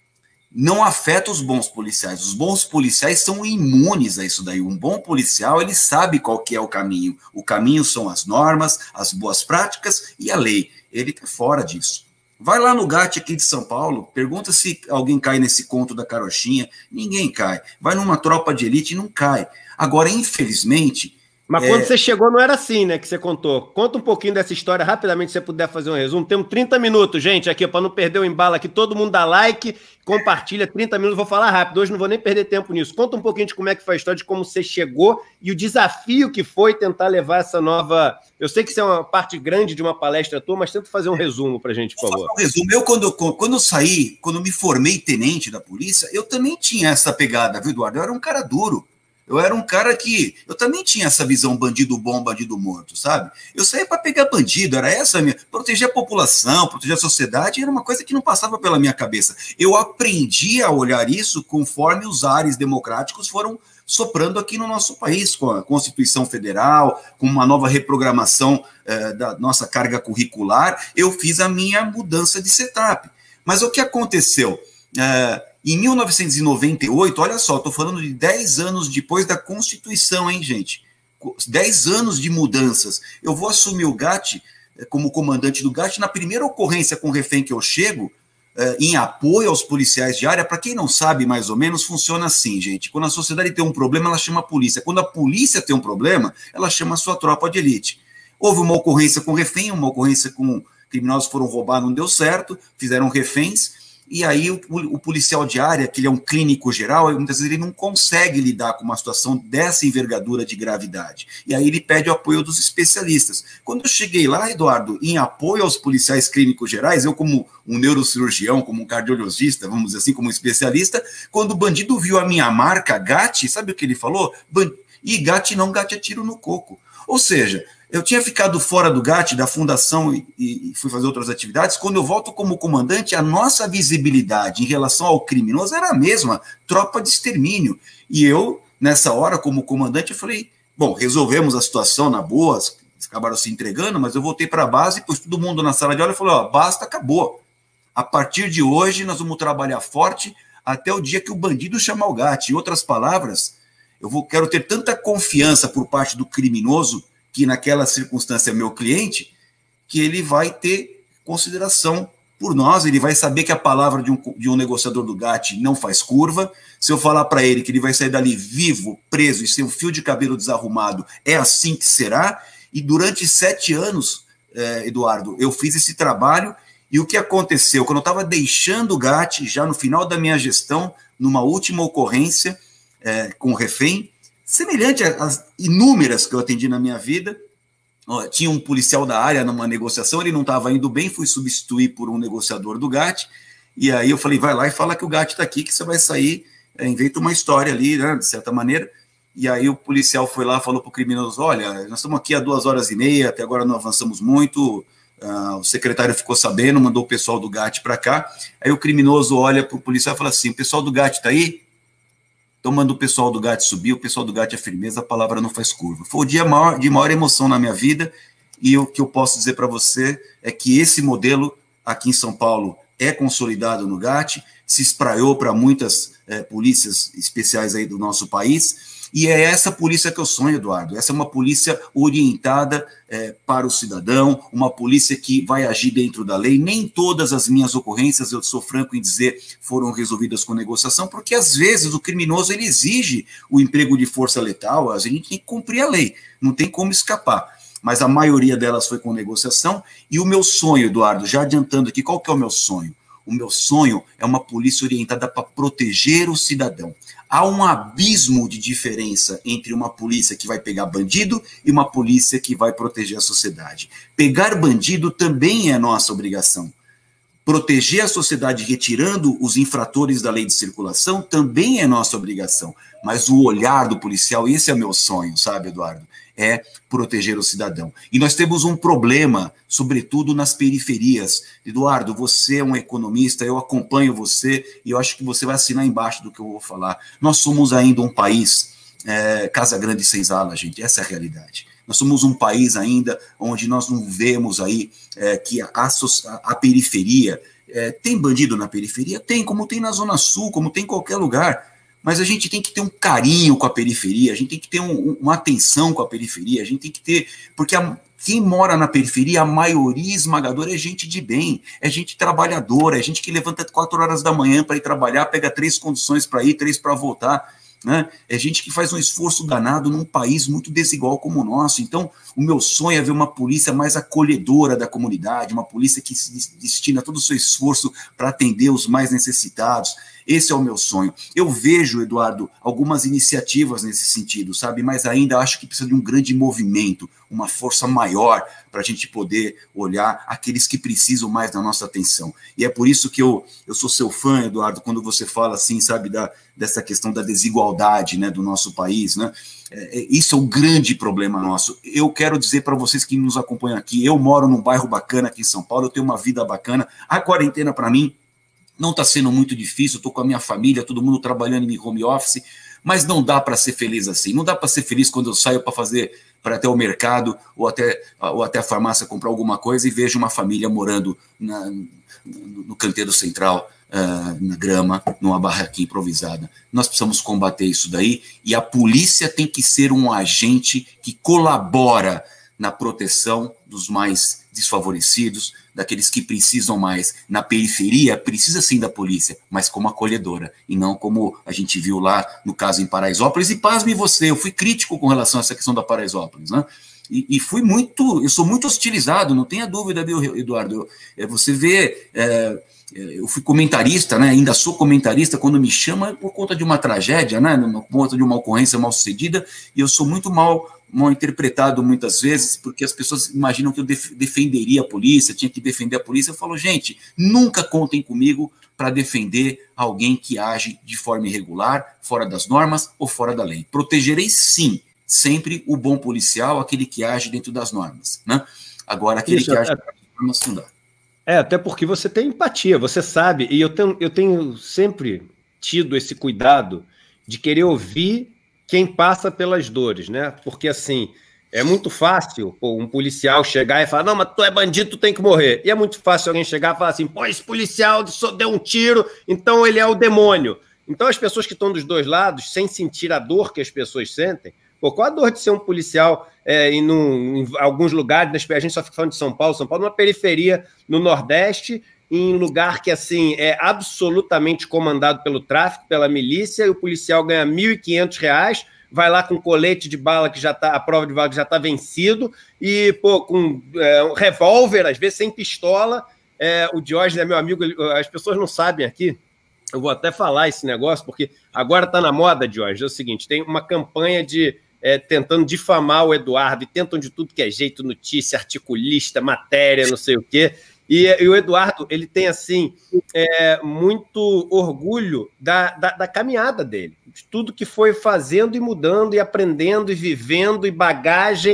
não afeta os bons policiais. Os bons policiais são imunes a isso daí. Um bom policial, ele sabe qual que é o caminho. O caminho são as normas, as boas práticas e a lei. Ele está fora disso. Vai lá no GAT aqui de São Paulo, pergunta se alguém cai nesse conto da carochinha. Ninguém cai. Vai numa tropa de elite e não cai. Agora, infelizmente... Mas é... quando você chegou não era assim, né, que você contou. Conta um pouquinho dessa história rapidamente, se você puder fazer um resumo. Temos trinta minutos, gente, aqui, para não perder o embalo aqui. Todo mundo dá like, compartilha, trinta minutos. Vou falar rápido, hoje não vou nem perder tempo nisso. Conta um pouquinho de como é que foi a história, de como você chegou e o desafio que foi tentar levar essa nova... Eu sei que isso é uma parte grande de uma palestra tua, mas tenta fazer um resumo para a gente, por favor. Um resumo. Eu, quando, quando eu saí, quando eu me formei tenente da polícia, eu também tinha essa pegada, viu, Eduardo? Eu era um cara duro. Eu era um cara que... Eu também tinha essa visão bandido bom, bandido morto, sabe? Eu saía para pegar bandido, era essa a minha... Proteger a população, proteger a sociedade, era uma coisa que não passava pela minha cabeça. Eu aprendi a olhar isso conforme os ares democráticos foram soprando aqui no nosso país, com a Constituição Federal, com uma nova reprogramação eh, da nossa carga curricular. Eu fiz a minha mudança de setup. Mas o que aconteceu? Eh, Em mil novecentos e noventa e oito, olha só, estou falando de dez anos depois da Constituição, hein, gente? dez anos de mudanças. Eu vou assumir o GAT como comandante do GAT. Na primeira ocorrência com refém que eu chego, em apoio aos policiais de área, para quem não sabe, mais ou menos, funciona assim, gente. Quando a sociedade tem um problema, ela chama a polícia. Quando a polícia tem um problema, ela chama a sua tropa de elite. Houve uma ocorrência com refém, uma ocorrência com criminosos foram roubar, não deu certo, fizeram reféns. E aí o, o policial de área, que ele é um clínico geral, muitas vezes ele não consegue lidar com uma situação dessa envergadura de gravidade. E aí ele pede o apoio dos especialistas. Quando eu cheguei lá, Eduardo, em apoio aos policiais clínicos gerais, eu como um neurocirurgião, como um cardiologista, vamos dizer assim, como um especialista, quando o bandido viu a minha marca, GAT, sabe o que ele falou? E GAT não, GAT é tiro no coco. Ou seja... Eu tinha ficado fora do GAT, da fundação, e, e fui fazer outras atividades. Quando eu volto como comandante, a nossa visibilidade em relação ao criminoso era a mesma, tropa de extermínio. E eu, nessa hora, como comandante, eu falei, bom, resolvemos a situação na boa, acabaram se entregando, mas eu voltei para a base, pus todo mundo na sala de aula e falei, ó, basta, acabou. A partir de hoje, nós vamos trabalhar forte até o dia que o bandido chamar o GAT. Em outras palavras, eu vou, quero ter tanta confiança por parte do criminoso, que naquela circunstância é meu cliente, que ele vai ter consideração por nós, ele vai saber que a palavra de um, de um negociador do GAT não faz curva. Se eu falar para ele que ele vai sair dali vivo, preso e sem um fio de cabelo desarrumado, é assim que será. E durante sete anos, eh, Eduardo, eu fiz esse trabalho, e o que aconteceu? Quando eu estava deixando o GAT, já no final da minha gestão, numa última ocorrência eh, com o refém, semelhante às inúmeras que eu atendi na minha vida, ó, tinha um policial da área numa negociação, ele não estava indo bem, fui substituir por um negociador do GAT, e aí eu falei, vai lá e fala que o GAT está aqui, que você vai sair, é, inventa uma história ali, né, de certa maneira, e aí o policial foi lá, falou para o criminoso, olha, nós estamos aqui há duas horas e meia, até agora não avançamos muito, uh, o secretário ficou sabendo, mandou o pessoal do GAT para cá, aí o criminoso olha para o policial e fala assim, o pessoal do GAT está aí? Então manda o pessoal do GAT subir, o pessoal do GAT é firmeza, a palavra não faz curva. Foi o dia maior, de maior emoção na minha vida, e o que eu posso dizer para você é que esse modelo aqui em São Paulo é consolidado no GAT, se espraiou para muitas é, polícias especiais aí do nosso país, e é essa polícia que eu sonho, Eduardo. Essa é uma polícia orientada é, para o cidadão, uma polícia que vai agir dentro da lei. Nem todas as minhas ocorrências, eu sou franco em dizer, foram resolvidas com negociação, porque às vezes o criminoso ele exige o emprego de força letal, a gente tem que cumprir a lei, não tem como escapar. Mas a maioria delas foi com negociação. E o meu sonho, Eduardo, já adiantando aqui, qual que é o meu sonho? O meu sonho é uma polícia orientada para proteger o cidadão. Há um abismo de diferença entre uma polícia que vai pegar bandido e uma polícia que vai proteger a sociedade. Pegar bandido também é nossa obrigação. Proteger a sociedade retirando os infratores da lei de circulação também é nossa obrigação. Mas o olhar do policial, esse é o meu sonho, sabe, Eduardo? É proteger o cidadão. E nós temos um problema, sobretudo nas periferias. Eduardo, você é um economista, eu acompanho você, e eu acho que você vai assinar embaixo do que eu vou falar. Nós somos ainda um país, é, Casa Grande e Senzala, gente, essa é a realidade. Nós somos um país ainda onde nós não vemos aí é, que a, a, a periferia, é, tem bandido na periferia? Tem, como tem na Zona Sul, como tem em qualquer lugar. Mas a gente tem que ter um carinho com a periferia, a gente tem que ter um, uma atenção com a periferia, a gente tem que ter... Porque a, quem mora na periferia, a maioria esmagadora é gente de bem, é gente trabalhadora, é gente que levanta quatro horas da manhã para ir trabalhar, pega três condições para ir, três para voltar, né? É gente que faz um esforço danado num país muito desigual como o nosso. Então, o meu sonho é ver uma polícia mais acolhedora da comunidade, uma polícia que se destina todo o seu esforço para atender os mais necessitados. Esse é o meu sonho. Eu vejo, Eduardo, algumas iniciativas nesse sentido, sabe? Mas ainda acho que precisa de um grande movimento, uma força maior para a gente poder olhar aqueles que precisam mais da nossa atenção. E é por isso que eu, eu sou seu fã, Eduardo, quando você fala assim, sabe, da, dessa questão da desigualdade, né, do nosso país, né? É, isso é um grande problema nosso. Eu quero dizer para vocês que nos acompanham aqui, eu moro num bairro bacana aqui em São Paulo, eu tenho uma vida bacana. A quarentena, para mim, não está sendo muito difícil, eu estou com a minha família, todo mundo trabalhando em home office, mas não dá para ser feliz assim. Não dá para ser feliz quando eu saio para fazer, para até o mercado ou até, ou até a farmácia comprar alguma coisa e vejo uma família morando na, no canteiro central, uh, na grama, numa barraquinha improvisada. Nós precisamos combater isso daí, e a polícia tem que ser um agente que colabora na proteção dos mais desfavorecidos, daqueles que precisam mais. Na periferia, precisa sim da polícia, mas como acolhedora, e não como a gente viu lá no caso em Paraisópolis. E pasme você, eu fui crítico com relação a essa questão da Paraisópolis, né? E, e fui muito, eu sou muito hostilizado, não tenha dúvida, viu, Eduardo? Eu, você vê, é, eu fui comentarista, né? Ainda sou comentarista, quando me chama por conta de uma tragédia, né? Por conta de uma ocorrência mal sucedida, e eu sou muito mal mal interpretado muitas vezes, porque as pessoas imaginam que eu def defenderia a polícia, tinha que defender a polícia. Eu falo, gente, nunca contem comigo para defender alguém que age de forma irregular, fora das normas ou fora da lei. Protegerei, sim, sempre o bom policial, aquele que age dentro das normas, né? Agora, aquele Isso, que age dentro das normas, não dá. É, até porque você tem empatia, você sabe, e eu tenho, eu tenho sempre tido esse cuidado de querer ouvir quem passa pelas dores, né? Porque, assim, é muito fácil pô, um policial chegar e falar, não, mas tu é bandido, tu tem que morrer. E é muito fácil alguém chegar e falar assim, pô, esse policial deu um tiro, então ele é o demônio. Então, as pessoas que estão dos dois lados, sem sentir a dor que as pessoas sentem, pô, qual a dor de ser um policial é, em, num, em alguns lugares, a gente só fica falando de São Paulo, São Paulo, numa periferia no Nordeste, em lugar que, assim, é absolutamente comandado pelo tráfico, pela milícia, e o policial ganha mil e quinhentos reais, vai lá com colete de bala que já tá, a prova de bala que já está vencido, e, pô, com é, um revólver, às vezes sem pistola. É, o Diógenes é meu amigo, as pessoas não sabem aqui, eu vou até falar esse negócio, porque agora está na moda, Diógenes, é o seguinte, tem uma campanha de é, tentando difamar o Eduardo, e tentam de tudo que é jeito, notícia, articulista, matéria, não sei o quê. E, e o Eduardo, ele tem, assim, é, muito orgulho da, da, da caminhada dele, de tudo que foi fazendo e mudando e aprendendo e vivendo e bagagem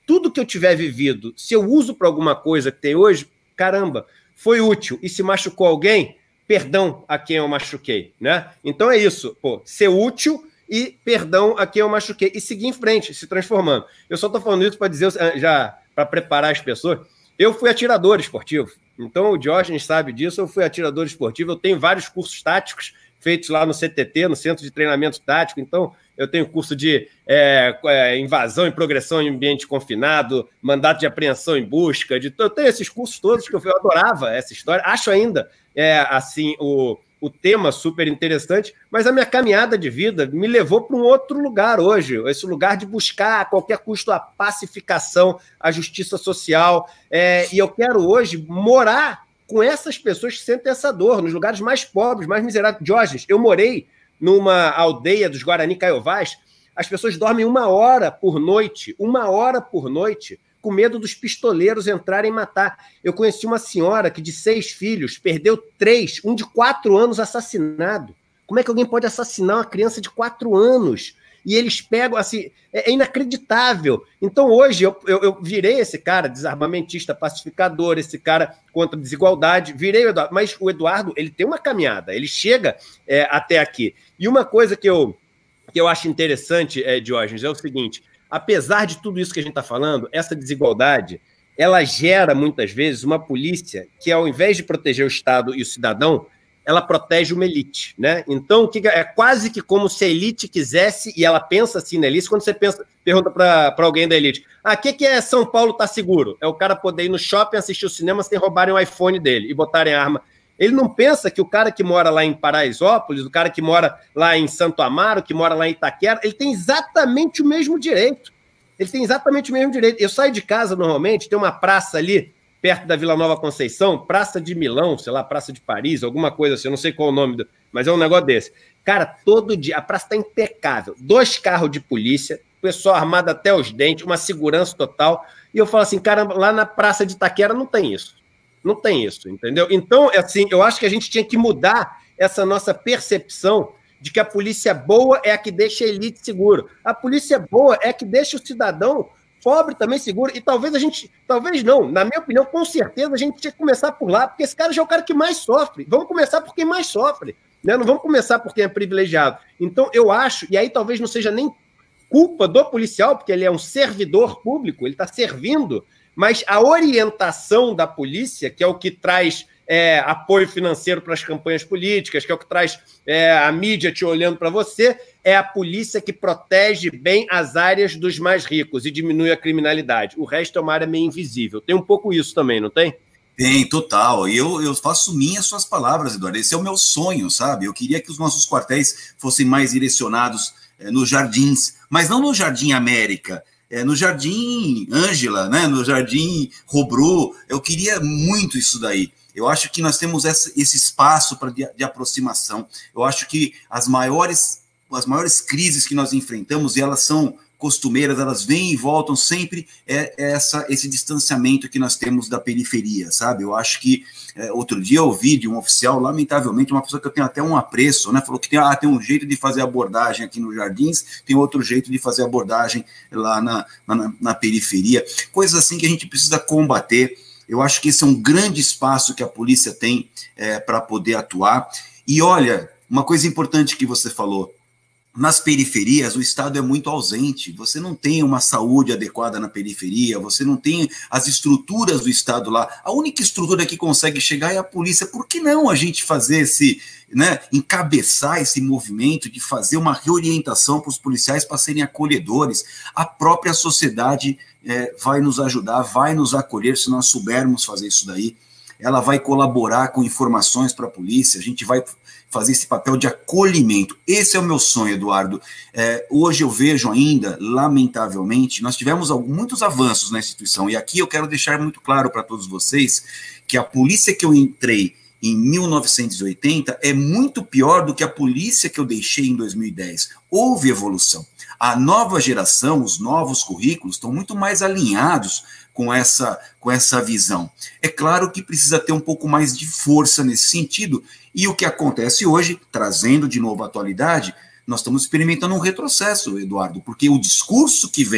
tudo que eu tiver vivido, se eu uso para alguma coisa que tem hoje, caramba, foi útil. E se machucou alguém, perdão a quem eu machuquei, né? Então é isso, pô, ser útil e perdão a quem eu machuquei. E seguir em frente, se transformando. Eu só estou falando isso para dizer, já para preparar as pessoas. Eu fui atirador esportivo. Então o Diógenes sabe disso, eu fui atirador esportivo. Eu tenho vários cursos táticos feitos lá no C T T, no Centro de Treinamento Tático. Então eu tenho curso de é, é, invasão e progressão em ambiente confinado, mandato de apreensão em busca. De, eu tenho esses cursos todos que eu, eu adorava essa história. Acho ainda é, assim o... o tema super interessante, mas a minha caminhada de vida me levou para um outro lugar hoje, esse lugar de buscar a qualquer custo a pacificação, a justiça social, é, e eu quero hoje morar com essas pessoas que sentem essa dor, nos lugares mais pobres, mais miseráveis. Diógenes, eu morei numa aldeia dos Guarani Caiovás, as pessoas dormem uma hora por noite, uma hora por noite, com medo dos pistoleiros entrarem e matar. Eu conheci uma senhora que de seis filhos perdeu três, um de quatro anos assassinado. Como é que alguém pode assassinar uma criança de quatro anos? E eles pegam, assim, é inacreditável. Então hoje eu, eu, eu virei esse cara desarmamentista, pacificador, esse cara contra a desigualdade, virei o Eduardo, mas o Eduardo, ele tem uma caminhada, ele chega é, até aqui. E uma coisa que eu, que eu acho interessante, é, Diógenes, é o seguinte: apesar de tudo isso que a gente está falando, essa desigualdade, ela gera, muitas vezes, uma polícia que, ao invés de proteger o Estado e o cidadão, ela protege uma elite, né? Então, é quase que como se a elite quisesse, e ela pensa assim na elite, quando você pensa, pergunta para alguém da elite, ah, o que, que é São Paulo tá seguro? É o cara poder ir no shopping, assistir o cinema sem roubarem o iPhone dele e botarem arma. Ele não pensa que o cara que mora lá em Paraisópolis, o cara que mora lá em Santo Amaro, que mora lá em Itaquera, ele tem exatamente o mesmo direito. Ele tem exatamente o mesmo direito. Eu saio de casa, normalmente, tem uma praça ali, perto da Vila Nova Conceição, Praça de Milão, sei lá, Praça de Paris, alguma coisa assim, eu não sei qual o nome, do, mas é um negócio desse. Cara, todo dia, a praça está impecável. Dois carros de polícia, pessoal armado até os dentes, uma segurança total. E eu falo assim, caramba, lá na Praça de Itaquera não tem isso. Não tem isso, entendeu? Então, assim, eu acho que a gente tinha que mudar essa nossa percepção de que a polícia boa é a que deixa a elite seguro. A polícia boa é a que deixa o cidadão pobre também seguro. E talvez a gente, talvez não, na minha opinião, com certeza a gente tinha que começar por lá, porque esse cara já é o cara que mais sofre. Vamos começar por quem mais sofre, né? Não vamos começar por quem é privilegiado. Então, eu acho, e aí talvez não seja nem culpa do policial, porque ele é um servidor público, ele está servindo, mas a orientação da polícia, que é o que traz é, apoio financeiro para as campanhas políticas, que é o que traz é, a mídia te olhando para você, é a polícia que protege bem as áreas dos mais ricos e diminui a criminalidade. O resto é uma área meio invisível. Tem um pouco isso também, não tem? Tem, total. E eu, eu faço minhas suas palavras, Eduardo. Esse é o meu sonho, sabe? Eu queria que os nossos quartéis fossem mais direcionados é, nos jardins, mas não no Jardim América, É, no Jardim Ângela, né, no Jardim Robru. Eu queria muito isso daí. Eu acho que nós temos essa, esse espaço pra, de, de aproximação. Eu acho que as maiores, as maiores crises que nós enfrentamos, e elas são costumeiras, elas vêm e voltam sempre, é, é essa, esse distanciamento que nós temos da periferia, sabe? Eu acho que, é, outro dia eu ouvi de um oficial, lamentavelmente, uma pessoa que eu tenho até um apreço, né? Falou que tem, ah, tem um jeito de fazer abordagem aqui nos Jardins, tem outro jeito de fazer abordagem lá na, na, na periferia. Coisas assim que a gente precisa combater. Eu acho que esse é um grande espaço que a polícia tem é, para poder atuar. E olha, uma coisa importante que você falou, nas periferias, o Estado é muito ausente, você não tem uma saúde adequada na periferia, você não tem as estruturas do Estado lá, a única estrutura que consegue chegar é a polícia. Por que não a gente fazer esse, né, encabeçar esse movimento de fazer uma reorientação para os policiais para serem acolhedores? A própria sociedade é, vai nos ajudar, vai nos acolher se nós soubermos fazer isso daí. Ela vai colaborar com informações para a polícia, a gente vai fazer esse papel de acolhimento. Esse é o meu sonho, Eduardo. É, hoje eu vejo ainda, lamentavelmente, nós tivemos alguns, muitos avanços na instituição, e aqui eu quero deixar muito claro para todos vocês que a polícia que eu entrei em mil novecentos e oitenta é muito pior do que a polícia que eu deixei em dois mil e dez. Houve evolução. A nova geração, os novos currículos estão muito mais alinhados com essa, com essa visão. É claro que precisa ter um pouco mais de força nesse sentido, e o que acontece hoje, trazendo de novo a atualidade, nós estamos experimentando um retrocesso, Eduardo, porque o discurso que vem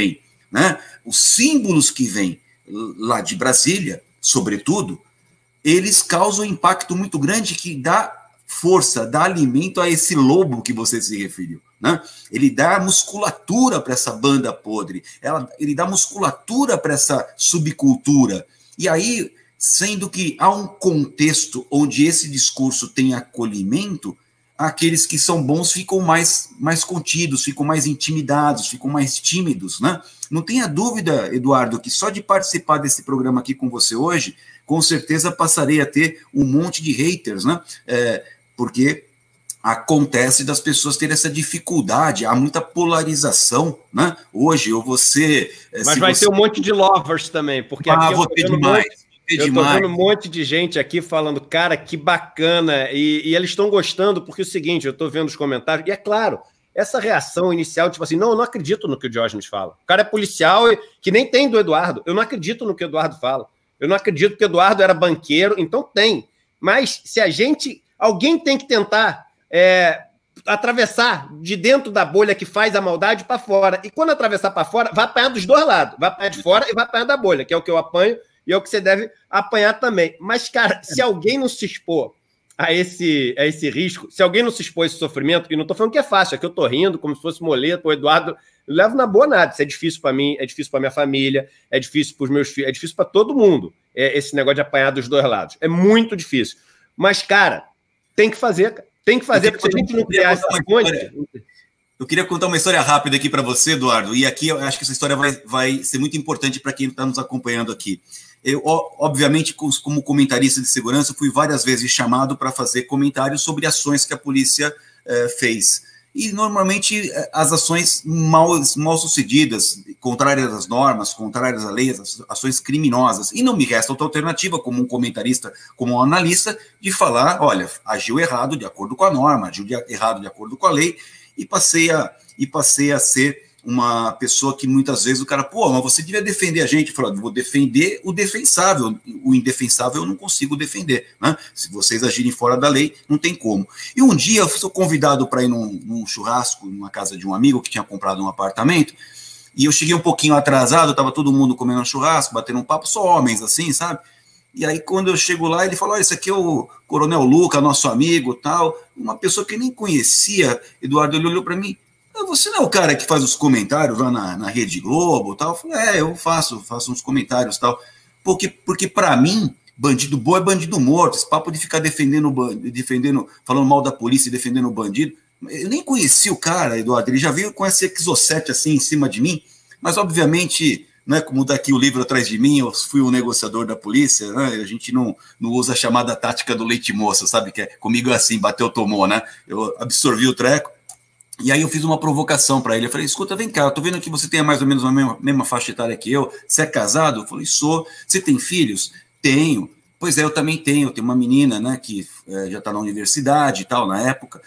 né? Os símbolos que vêm lá de Brasília, sobretudo, eles causam um impacto muito grande que dá força, dá alimento a esse lobo que você se referiu, né? Ele dá musculatura para essa banda podre, ela, ele dá musculatura para essa subcultura. E aí, sendo que há um contexto onde esse discurso tem acolhimento, aqueles que são bons ficam mais, mais contidos, ficam mais intimidados, ficam mais tímidos, né? Não tenha dúvida, Eduardo, que só de participar desse programa aqui com você hoje, com certeza passarei a ter um monte de haters, né? É, porque acontece das pessoas terem essa dificuldade, há muita polarização, né? Hoje, ou você... Mas vai você... ter um monte de lovers também, porque ah, aqui vou ter demais. Eu estou vendo um monte de gente aqui falando, cara, que bacana, e, e eles estão gostando, porque é o seguinte, eu estou vendo os comentários, e é claro, essa reação inicial, tipo assim, não, eu não acredito no que o Diógenes fala. O cara é policial, que nem tem do Eduardo, eu não acredito no que o Eduardo fala. Eu não acredito que o Eduardo era banqueiro, então tem. Mas se a gente, alguém tem que tentar é, atravessar de dentro da bolha que faz a maldade para fora, e quando atravessar para fora, vai apanhar dos dois lados, vai apanhar de fora e vai apanhar da bolha, que é o que eu apanho, e é o que você deve apanhar também. Mas, cara, se alguém não se expor a esse, a esse risco, se alguém não se expor a esse sofrimento, e não estou falando que é fácil, é que eu estou rindo como se fosse moleta, o Eduardo, eu levo na boa nada, isso é difícil para mim, é difícil para minha família, é difícil para os meus filhos, é difícil para todo mundo, é, esse negócio de apanhar dos dois lados. É muito difícil. Mas, cara, tem que fazer, tem que fazer, porque se a gente não criar essa ponte... Eu queria contar uma história rápida aqui para você, Eduardo, e aqui eu acho que essa história vai, vai ser muito importante para quem está nos acompanhando aqui. Eu, obviamente, como comentarista de segurança, fui várias vezes chamado para fazer comentários sobre ações que a polícia eh, fez. E, normalmente, as ações mal, mal sucedidas, contrárias às normas, contrárias à lei, as ações criminosas. E não me resta outra alternativa, como um comentarista, como um analista, de falar, olha, agiu errado de acordo com a norma, agiu de, errado de acordo com a lei, e passei a, e passei a ser uma pessoa que muitas vezes o cara, pô, mas você devia defender a gente. Eu falo, vou defender o defensável, o indefensável eu não consigo defender, né? Se vocês agirem fora da lei, não tem como. E um dia eu sou convidado para ir num, num churrasco, numa casa de um amigo que tinha comprado um apartamento, e eu cheguei um pouquinho atrasado, estava todo mundo comendo um churrasco, batendo um papo, só homens assim, sabe? E aí, quando eu chego lá, ele falou, olha, esse aqui é o Coronel Luca, nosso amigo, tal. Uma pessoa que eu nem conhecia, Eduardo, ele olhou para mim, você não é o cara que faz os comentários lá na, na Rede Globo, tal? Eu falei, é, eu faço, faço uns comentários, tal. Porque, porque para mim, bandido bom é bandido morto. Esse papo de ficar defendendo, defendendo, falando mal da polícia e defendendo o bandido. Eu nem conheci o cara, Eduardo, ele já veio com esse exocete assim em cima de mim, mas obviamente... Não é como daqui o livro atrás de mim, eu fui um negociador da polícia, né? A gente não, não usa a chamada tática do leite moça, sabe? Que é, comigo é assim, bateu, tomou, né? Eu absorvi o treco, e aí eu fiz uma provocação para ele. Eu falei, escuta, vem cá, eu tô vendo que você tem mais ou menos a mesma, mesma faixa etária que eu, você é casado? Eu falei, sou. Você tem filhos? Tenho. Pois é, eu também tenho, eu tenho uma menina, né, que é, já está na universidade e tal, na época,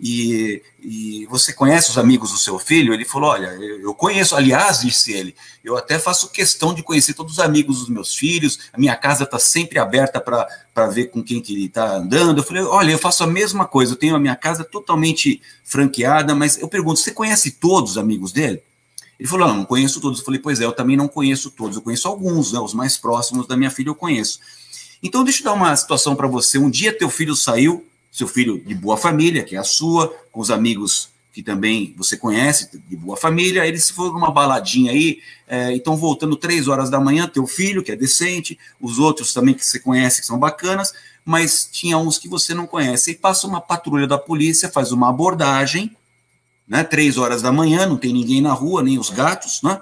e, e você conhece os amigos do seu filho? Ele falou, olha, eu, eu conheço, aliás, disse ele, eu até faço questão de conhecer todos os amigos dos meus filhos, a minha casa está sempre aberta para ver com quem que ele está andando. Eu falei, olha, eu faço a mesma coisa, eu tenho a minha casa totalmente franqueada, mas eu pergunto, você conhece todos os amigos dele? Ele falou, não, não conheço todos. Eu falei, pois é, eu também não conheço todos, eu conheço alguns, né, os mais próximos da minha filha eu conheço. Então, deixa eu dar uma situação para você. Um dia teu filho saiu, seu filho de boa família, que é a sua, com os amigos que também você conhece, de boa família, eles foram numa baladinha aí, é, e estão voltando três horas da manhã, teu filho, que é decente, os outros também que você conhece, que são bacanas, mas tinha uns que você não conhece. E passa uma patrulha da polícia, faz uma abordagem, né, três horas da manhã, não tem ninguém na rua, nem os gatos, né?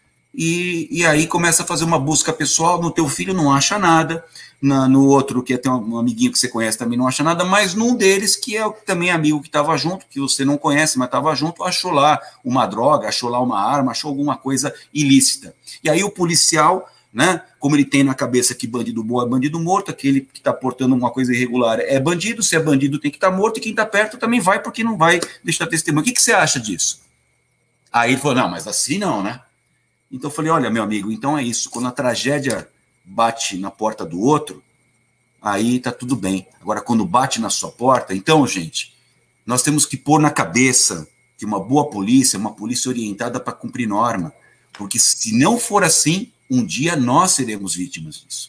E, e aí começa a fazer uma busca pessoal, no teu filho não acha nada, na, no outro, que é até um amiguinho que você conhece, também não acha nada, mas num deles, que é também amigo que estava junto, que você não conhece, mas estava junto, achou lá uma droga, achou lá uma arma, achou alguma coisa ilícita. E aí o policial, né, como ele tem na cabeça que bandido bom é bandido morto, aquele que está portando uma coisa irregular é bandido, se é bandido tem que estar tá morto, e quem está perto também vai, porque não vai deixar testemunho. O que, que você acha disso? Aí ele falou, não, mas assim não, né? Então eu falei, olha, meu amigo, então é isso, quando a tragédia bate na porta do outro, aí tá tudo bem. Agora, quando bate na sua porta, então, gente, nós temos que pôr na cabeça que uma boa polícia é uma polícia orientada para cumprir norma. Porque se não for assim, um dia nós seremos vítimas disso.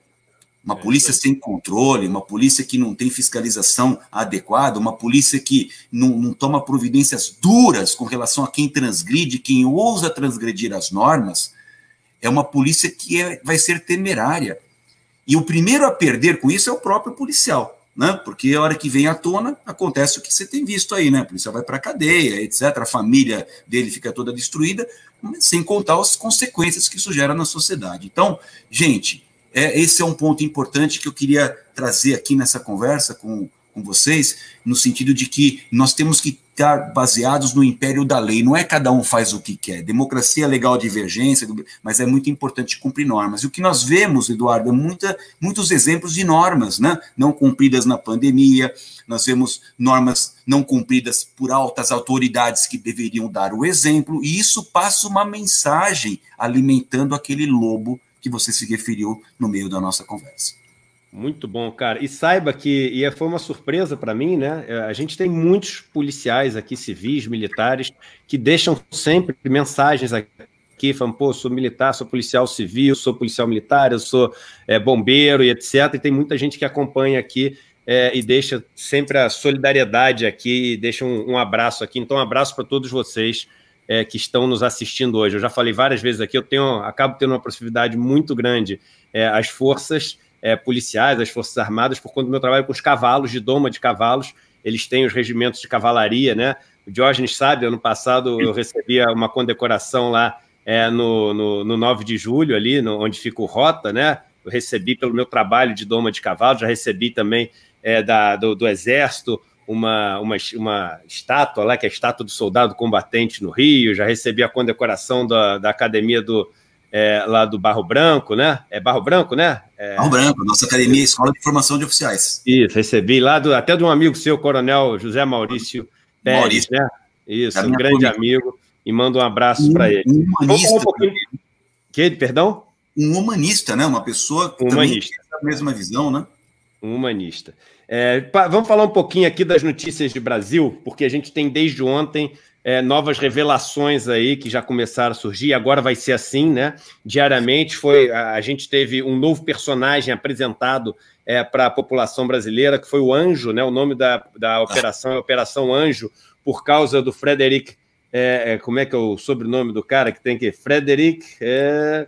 Uma polícia sem controle, uma polícia que não tem fiscalização adequada, uma polícia que não, não toma providências duras com relação a quem transgride, quem ousa transgredir as normas, é uma polícia que é, vai ser temerária. E o primeiro a perder com isso é o próprio policial, né? Porque a hora que vem à tona, acontece o que você tem visto aí, né? O policial vai para a cadeia, etcétera. A família dele fica toda destruída, sem contar as consequências que isso gera na sociedade. Então, gente... É, esse é um ponto importante que eu queria trazer aqui nessa conversa com, com vocês, no sentido de que nós temos que estar baseados no império da lei, não é cada um faz o que quer, democracia é legal, divergência, mas é muito importante cumprir normas. E o que nós vemos, Eduardo, é muita, muitos exemplos de normas, né, não cumpridas na pandemia, nós vemos normas não cumpridas por altas autoridades que deveriam dar o exemplo, e isso passa uma mensagem alimentando aquele lobo que você se referiu no meio da nossa conversa. Muito bom, cara. E saiba que, e foi uma surpresa para mim, né? A gente tem muitos policiais aqui, civis, militares, que deixam sempre mensagens aqui, falando, pô, sou militar, sou policial civil, sou policial militar, eu sou é, bombeiro e etcétera. E tem muita gente que acompanha aqui é, e deixa sempre a solidariedade aqui, e deixa um, um abraço aqui. Então, um abraço para todos vocês É, que estão nos assistindo hoje. Eu já falei várias vezes aqui, eu tenho, acabo tendo uma proximidade muito grande é, às forças é, policiais, às forças armadas, por conta do meu trabalho com os cavalos, de doma de cavalos, eles têm os regimentos de cavalaria, né? O Diógenes sabe, ano passado eu recebia uma condecoração lá é, no, no, no nove de julho, ali, no, onde fica o Rota, né? Eu recebi pelo meu trabalho de doma de cavalos, já recebi também é, da, do, do Exército, Uma, uma, uma estátua lá, que é a estátua do soldado combatente no Rio, já recebi a condecoração da, da academia do, é, lá do Barro Branco, né? É Barro Branco, né? É... Barro Branco, nossa academia, Escola de Formação de Oficiais. Isso, recebi lá do, até de um amigo seu, Coronel José Maurício Pérez, Maurício, né? Isso, um grande família. Amigo, e mando um abraço um, para ele. Um humanista. Um pouquinho... Que, perdão? Um humanista, né? Uma pessoa que humanista. Também tem a mesma visão, né? Um humanista. É, pa, vamos falar um pouquinho aqui das notícias de Brasil, porque a gente tem desde ontem é, novas revelações aí que já começaram a surgir, e agora vai ser assim, né? Diariamente foi, a, a gente teve um novo personagem apresentado é, para a população brasileira, que foi o Anjo, né? O nome da, da operação é Operação Anjo, por causa do Frederic, é, é, como é que é o sobrenome do cara que tem aqui? Frederic é,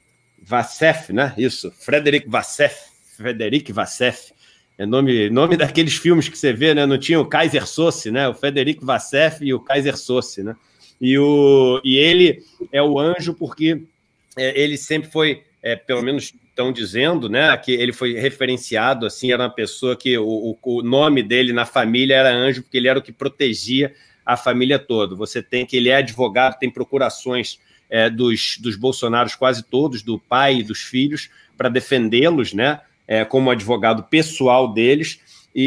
Vassef, né? Isso, Frederic Vassef, Frederic Vassef. É nome, nome daqueles filmes que você vê, né? Não tinha o Kaiser Soze, né? O Frederic Vassef e o Kaiser Soze, né? E, o, e ele é o Anjo porque é, ele sempre foi, é, pelo menos estão dizendo, né? Que ele foi referenciado, assim, era uma pessoa que o, o, o nome dele na família era Anjo, porque ele era o que protegia a família toda. Você tem que ele é advogado, tem procurações é, dos, dos Bolsonaros quase todos, do pai e dos filhos, para defendê-los, né? É, como advogado pessoal deles,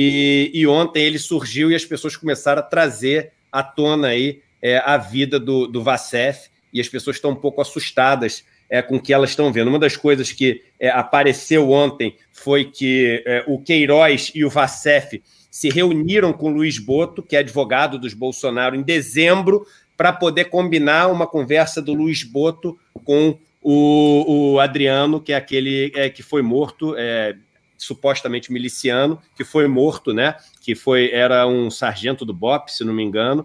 e, e ontem ele surgiu e as pessoas começaram a trazer à tona aí, é, a vida do, do Vassef, e as pessoas estão um pouco assustadas é, com o que elas estão vendo. Uma das coisas que é, apareceu ontem foi que é, o Queiroz e o Vassef se reuniram com o Luiz Boto, que é advogado dos Bolsonaro, em dezembro, para poder combinar uma conversa do Luiz Boto com O, o Adriano, que é aquele é, que foi morto, é, supostamente miliciano, que foi morto, né? Que foi, era um sargento do B O P, se não me engano,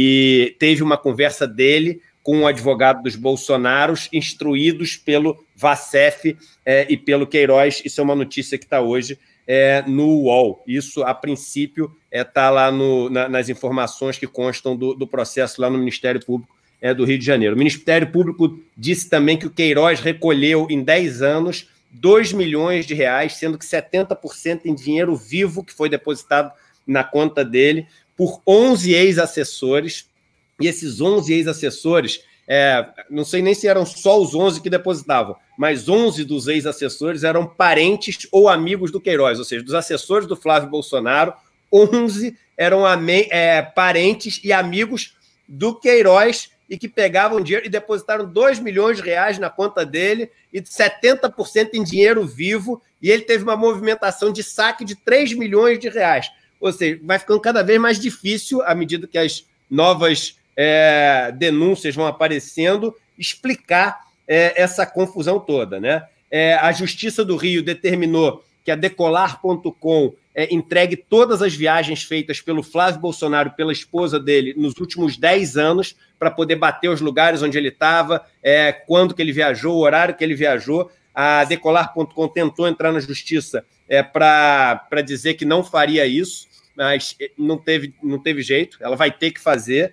e teve uma conversa dele com o advogado dos Bolsonaros, instruídos pelo Vassef é, e pelo Queiroz. Isso é uma notícia que está hoje é, no U O L. Isso, a princípio, está é, lá no, na, nas informações que constam do, do processo lá no Ministério Público É do Rio de Janeiro. O Ministério Público disse também que o Queiroz recolheu em dez anos dois milhões de reais, sendo que setenta por cento em dinheiro vivo que foi depositado na conta dele por onze ex-assessores. E esses onze ex-assessores, é, não sei nem se eram só os onze que depositavam, mas onze dos ex-assessores eram parentes ou amigos do Queiroz, ou seja, dos assessores do Flávio Bolsonaro, onze eram é, parentes e amigos do Queiroz, e que pegavam dinheiro e depositaram dois milhões de reais na conta dele e setenta por cento em dinheiro vivo, e ele teve uma movimentação de saque de três milhões de reais. Ou seja, vai ficando cada vez mais difícil à medida que as novas é, denúncias vão aparecendo explicar é, essa confusão toda, né? É, a Justiça do Rio determinou que a Decolar ponto com é, entregue todas as viagens feitas pelo Flávio Bolsonaro e pela esposa dele nos últimos dez anos para poder bater os lugares onde ele estava, é, quando que ele viajou, o horário que ele viajou. A Decolar ponto com tentou entrar na justiça é, para dizer que não faria isso, mas não teve, não teve jeito, ela vai ter que fazer.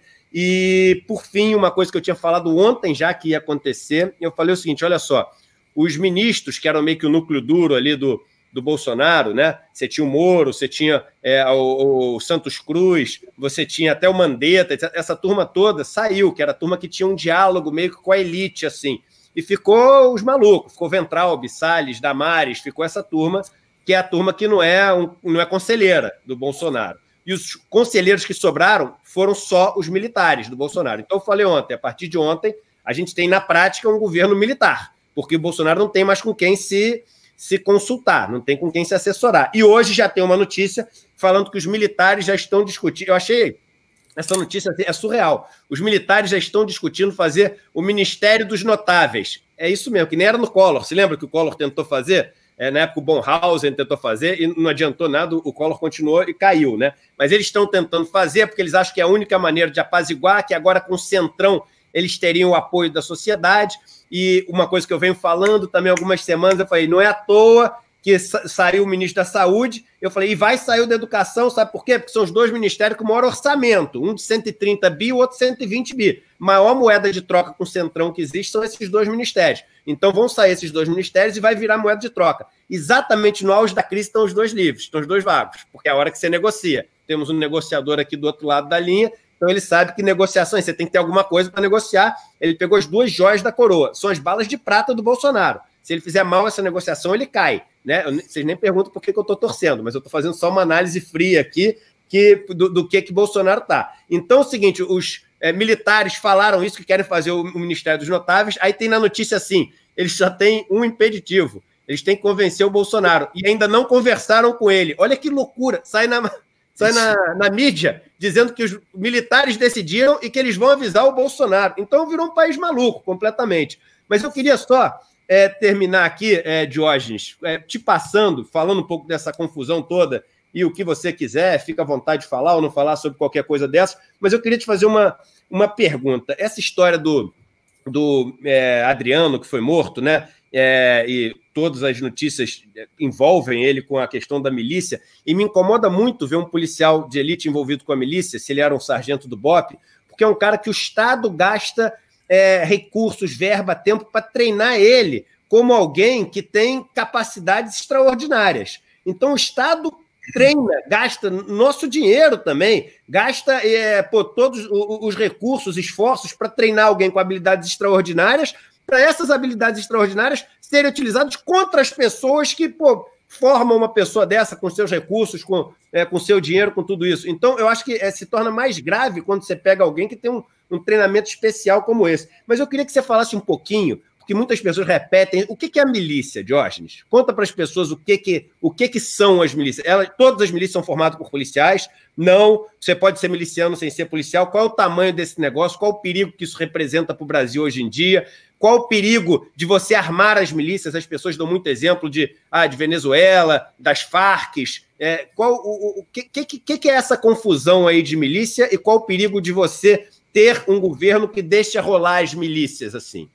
E, por fim, uma coisa que eu tinha falado ontem já que ia acontecer, eu falei o seguinte, olha só, os ministros, que eram meio que o núcleo duro ali do, do Bolsonaro, né? Você tinha o Moro, você tinha é, o, o Santos Cruz, você tinha até o Mandetta, essa turma toda saiu, que era a turma que tinha um diálogo meio que com a elite, assim. E ficou os malucos, ficou Weintraub, Salles, Damares, ficou essa turma, que é a turma que não é, um, não é conselheira do Bolsonaro. E os conselheiros que sobraram foram só os militares do Bolsonaro. Então eu falei ontem, a partir de ontem, a gente tem na prática um governo militar, porque o Bolsonaro não tem mais com quem se, se consultar, não tem com quem se assessorar. E hoje já tem uma notícia falando que os militares já estão discutindo. Eu achei essa notícia é surreal. Os militares já estão discutindo fazer o Ministério dos Notáveis. É isso mesmo, que nem era no Collor. Se lembra que o Collor tentou fazer? É, na época o Bonhausen tentou fazer e não adiantou nada, o Collor continuou e caiu, né? Mas eles estão tentando fazer porque eles acham que é a única maneira de apaziguar, que agora com o Centrão eles teriam o apoio da sociedade. E uma coisa que eu venho falando também há algumas semanas, eu falei, não é à toa que sa saiu o ministro da Saúde, eu falei, e vai sair o da Educação, sabe por quê? Porque são os dois ministérios com maior orçamento, um de cento e trinta bi, o outro de cento e vinte bi. Maior moeda de troca com o Centrão que existe são esses dois ministérios. Então vão sair esses dois ministérios e vai virar moeda de troca. Exatamente no auge da crise estão os dois livres, estão os dois vagos, porque é a hora que você negocia. Temos um negociador aqui do outro lado da linha, então ele sabe que negociações, você tem que ter alguma coisa para negociar. Ele pegou as duas joias da coroa, são as balas de prata do Bolsonaro. Se ele fizer mal essa negociação, ele cai. Né? Eu, vocês nem perguntam por que, que eu estou torcendo, mas eu estou fazendo só uma análise fria aqui que, do, do que, que Bolsonaro está. Então é o seguinte, os é, militares falaram isso, que querem fazer o, o Ministério dos Notáveis, aí tem na notícia assim, eles já têm um impeditivo, eles têm que convencer o Bolsonaro, e ainda não conversaram com ele. Olha que loucura, sai na, sai na, na mídia dizendo que os militares decidiram e que eles vão avisar o Bolsonaro. Então virou um país maluco completamente. Mas eu queria só... É, terminar aqui, é, Diógenes, é, te passando, falando um pouco dessa confusão toda, e o que você quiser, fica à vontade de falar ou não falar sobre qualquer coisa dessa, mas eu queria te fazer uma, uma pergunta. Essa história do, do é, Adriano, que foi morto, né, é, e todas as notícias envolvem ele com a questão da milícia, e me incomoda muito ver um policial de elite envolvido com a milícia, se ele era um sargento do B O P, porque é um cara que o Estado gasta... É, recursos, verba, tempo para treinar ele como alguém que tem capacidades extraordinárias. Então, o Estado treina, gasta nosso dinheiro também, gasta é, pô, todos os recursos, esforços para treinar alguém com habilidades extraordinárias, para essas habilidades extraordinárias serem utilizadas contra as pessoas que pô, formam uma pessoa dessa com seus recursos, com, é, com seu dinheiro, com tudo isso. Então, eu acho que é, se torna mais grave quando você pega alguém que tem um um treinamento especial como esse. Mas eu queria que você falasse um pouquinho, porque muitas pessoas repetem, o que é a milícia, Diógenes? Conta para as pessoas o que, que, o que, que são as milícias. Elas, todas as milícias são formadas por policiais? Não, você pode ser miliciano sem ser policial. Qual é o tamanho desse negócio? Qual o perigo que isso representa para o Brasil hoje em dia? Qual o perigo de você armar as milícias? As pessoas dão muito exemplo de, ah, de Venezuela, das Farc. É, qual, o, o que, que, que é essa confusão aí de milícia e qual o perigo de você ter um governo que deixa rolar as milícias assim?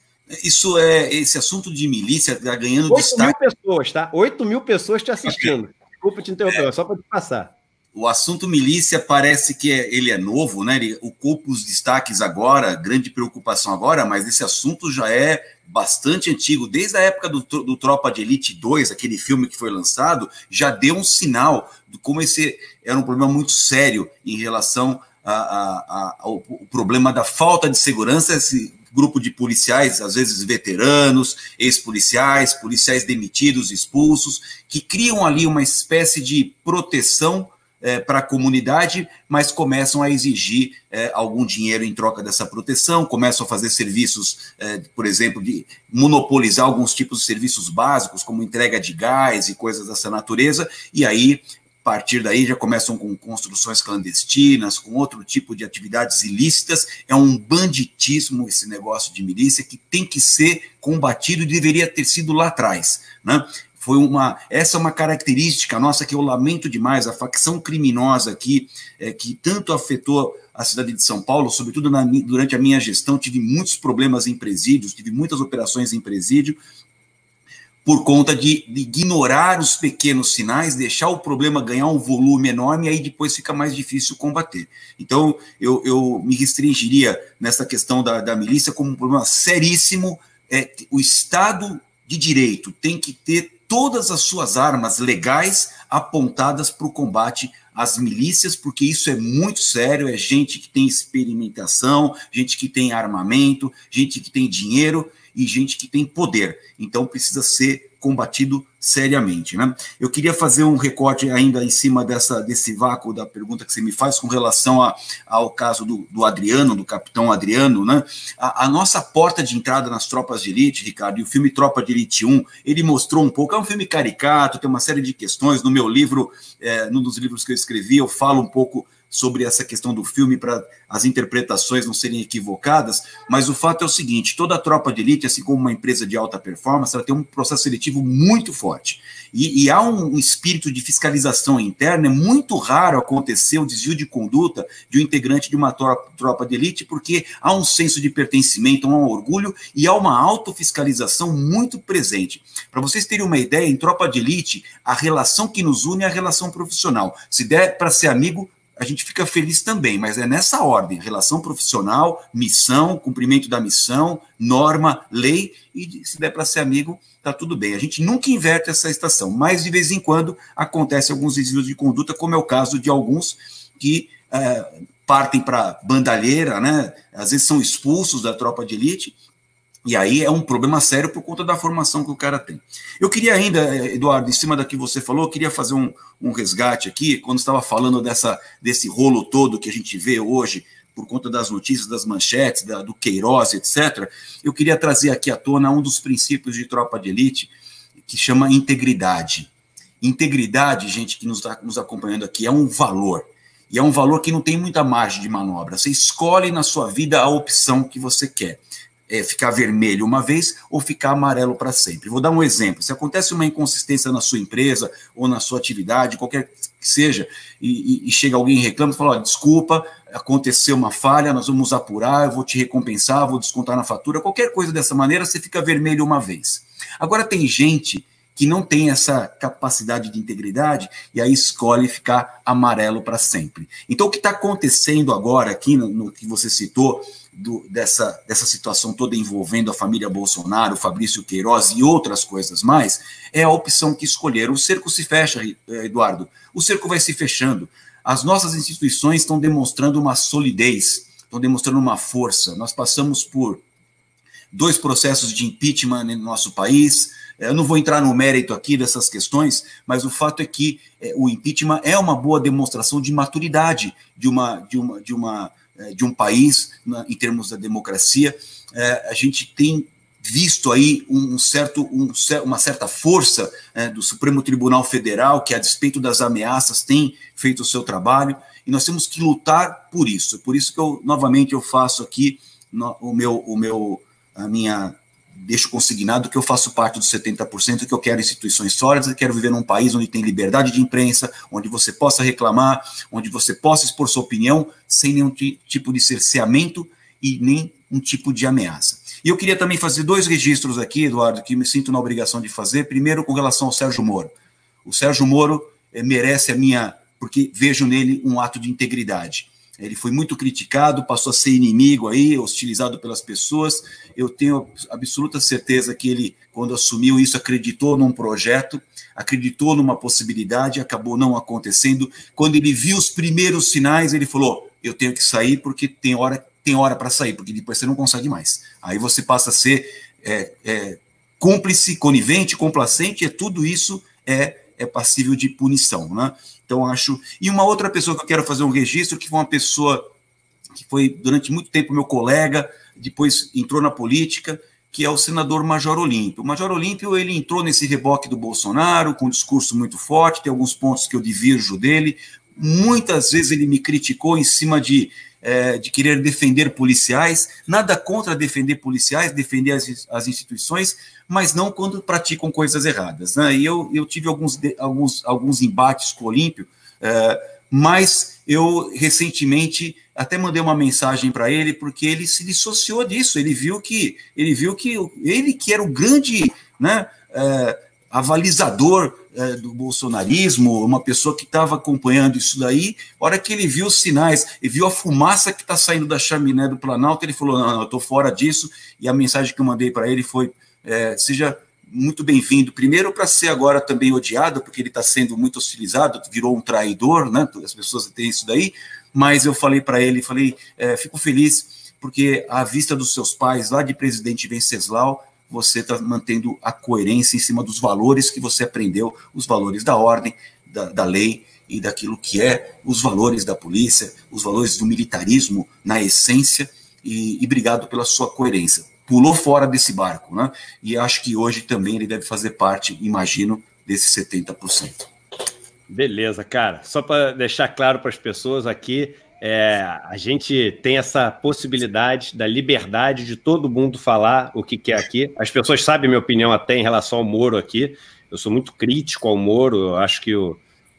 Isso é, esse assunto de milícia está ganhando oito destaque. mil pessoas, tá? oito mil pessoas te assistindo. Desculpa te interromper, é, só para te passar. O assunto milícia parece que é, ele é novo, né? Ele ocupa os destaques agora, grande preocupação agora, mas esse assunto já é bastante antigo. Desde a época do, do Tropa de Elite dois, aquele filme que foi lançado, já deu um sinal de como esse era um problema muito sério em relação a, a, a, ao, ao problema da falta de segurança. Esse grupo de policiais, às vezes veteranos, ex-policiais, policiais demitidos, expulsos, que criam ali uma espécie de proteção É, para a comunidade, mas começam a exigir é, algum dinheiro em troca dessa proteção, começam a fazer serviços, é, por exemplo, de monopolizar alguns tipos de serviços básicos, como entrega de gás e coisas dessa natureza, e aí partir daí já começam com construções clandestinas, com outro tipo de atividades ilícitas. É um banditismo esse negócio de milícia que tem que ser combatido e deveria ter sido lá atrás, né? Foi uma, essa é uma característica nossa que eu lamento demais, a facção criminosa aqui, é, que tanto afetou a cidade de São Paulo, sobretudo na, durante a minha gestão, tive muitos problemas em presídios, tive muitas operações em presídio, por conta de, de ignorar os pequenos sinais, deixar o problema ganhar um volume enorme, e aí depois fica mais difícil combater. Então, eu, eu me restringiria nessa questão da, da milícia como um problema seríssimo. É, o Estado de Direito tem que ter todas as suas armas legais apontadas para o combate às milícias, porque isso é muito sério, é gente que tem experimentação, gente que tem armamento, gente que tem dinheiro e gente que tem poder. Então, precisa ser combatido seriamente, né? Eu queria fazer um recorte ainda em cima dessa, desse vácuo da pergunta que você me faz com relação a, ao caso do, do Adriano, do capitão Adriano, né? A, a nossa porta de entrada nas tropas de elite, Ricardo, e o filme Tropa de Elite um, ele mostrou um pouco, é um filme caricato, tem uma série de questões. No meu livro, é, num dos livros que eu escrevi, eu falo um pouco sobre essa questão do filme para as interpretações não serem equivocadas, mas o fato é o seguinte: toda a tropa de elite, assim como uma empresa de alta performance, ela tem um processo seletivo muito forte. E, e há um, um espírito de fiscalização interna. É muito raro acontecer o desvio de conduta de um integrante de uma tropa, tropa de elite, porque há um senso de pertencimento, há um orgulho e há uma autofiscalização muito presente. Para vocês terem uma ideia, em tropa de elite, a relação que nos une é a relação profissional. Se der para ser amigo, a gente fica feliz também, mas é nessa ordem: relação profissional, missão, cumprimento da missão, norma, lei, e se der para ser amigo, tá tudo bem. A gente nunca inverte essa estação, mas de vez em quando acontece alguns desvios de conduta, como é o caso de alguns que é, partem para bandalheira, né? Às vezes são expulsos da tropa de elite, e aí é um problema sério por conta da formação que o cara tem. Eu queria ainda, Eduardo, em cima da que você falou, eu queria fazer um, um resgate aqui, quando estava falando dessa, desse rolo todo que a gente vê hoje, por conta das notícias, das manchetes, da, do Queiroz, etcétera. Eu queria trazer aqui à tona um dos princípios de tropa de elite, que chama integridade. Integridade, gente que nos está nos acompanhando aqui, é um valor. E é um valor que não tem muita margem de manobra. Você escolhe na sua vida a opção que você quer. É ficar vermelho uma vez ou ficar amarelo para sempre. Vou dar um exemplo. Se acontece uma inconsistência na sua empresa ou na sua atividade, qualquer que seja, e, e, e chega alguém e reclama e fala: desculpa, aconteceu uma falha, nós vamos apurar, eu vou te recompensar, vou descontar na fatura, qualquer coisa dessa maneira, você fica vermelho uma vez. Agora, tem gente que não tem essa capacidade de integridade e aí escolhe ficar amarelo para sempre. Então, o que está acontecendo agora aqui, no, no que você citou, Do, dessa, dessa situação toda envolvendo a família Bolsonaro, Fabrício Queiroz e outras coisas mais, é a opção que escolheram. O cerco se fecha, Eduardo, o cerco vai se fechando. As nossas instituições estão demonstrando uma solidez, estão demonstrando uma força. Nós passamos por dois processos de impeachment no nosso país. Eu não vou entrar no mérito aqui dessas questões, mas o fato é que é, o impeachment é uma boa demonstração de maturidade de uma... De uma, de uma de um país, na, em termos da democracia. É, a gente tem visto aí um certo, um, uma certa força é, do Supremo Tribunal Federal, que, a despeito das ameaças, tem feito o seu trabalho, e nós temos que lutar por isso. Por isso que eu, novamente, eu faço aqui no, o meu, o meu, a minha... deixo consignado que eu faço parte dos setenta por cento, que eu quero instituições sólidas, eu quero viver num país onde tem liberdade de imprensa, onde você possa reclamar, onde você possa expor sua opinião, sem nenhum tipo de cerceamento e nem um tipo de ameaça. E eu queria também fazer dois registros aqui, Eduardo, que me sinto na obrigação de fazer. Primeiro, com relação ao Sérgio Moro. O Sérgio Moro eh, merece a minha... porque vejo nele um ato de integridade. Ele foi muito criticado, passou a ser inimigo aí, hostilizado pelas pessoas. Eu tenho absoluta certeza que ele, quando assumiu isso, acreditou num projeto, acreditou numa possibilidade, acabou não acontecendo. Quando ele viu os primeiros sinais, ele falou: eu tenho que sair porque tem hora, tem hora para sair, porque depois você não consegue mais. Aí você passa a ser é, é, cúmplice, conivente, complacente, e tudo isso é, é passível de punição, né? Então, acho... E uma outra pessoa que eu quero fazer um registro, que foi uma pessoa que foi, durante muito tempo, meu colega, depois entrou na política, que é o senador Major Olímpio. O Major Olímpio, ele entrou nesse reboque do Bolsonaro, com um discurso muito forte, tem alguns pontos que eu divirjo dele. Muitas vezes ele me criticou em cima de, é, de querer defender policiais, nada contra defender policiais, defender as, as instituições, mas não quando praticam coisas erradas, né? E eu, eu tive alguns, alguns, alguns embates com o Olímpio, é, mas eu recentemente até mandei uma mensagem para ele, porque ele se dissociou disso, ele viu que ele viu que ele que era o grande, né, é, avalizador é, do bolsonarismo, uma pessoa que estava acompanhando isso daí, a hora que ele viu os sinais, e viu a fumaça que está saindo da chaminé do Planalto, ele falou, não, não eu estou fora disso, e a mensagem que eu mandei para ele foi, é, seja muito bem-vindo, primeiro para ser agora também odiado, porque ele está sendo muito hostilizado, virou um traidor, né? As pessoas têm isso daí, mas eu falei para ele, falei, é, fico feliz, porque à vista dos seus pais, lá de Presidente Venceslau, você está mantendo a coerência em cima dos valores que você aprendeu, os valores da ordem, da, da lei e daquilo que é os valores da polícia, os valores do militarismo na essência, e, e obrigado pela sua coerência. Pulou fora desse barco, né? E acho que hoje também ele deve fazer parte, imagino, desses setenta por cento. Beleza, cara. Só para deixar claro para as pessoas aqui, é, a gente tem essa possibilidade da liberdade de todo mundo falar o que quer aqui. As pessoas sabem a minha opinião até em relação ao Moro aqui. Eu sou muito crítico ao Moro. Eu acho que o,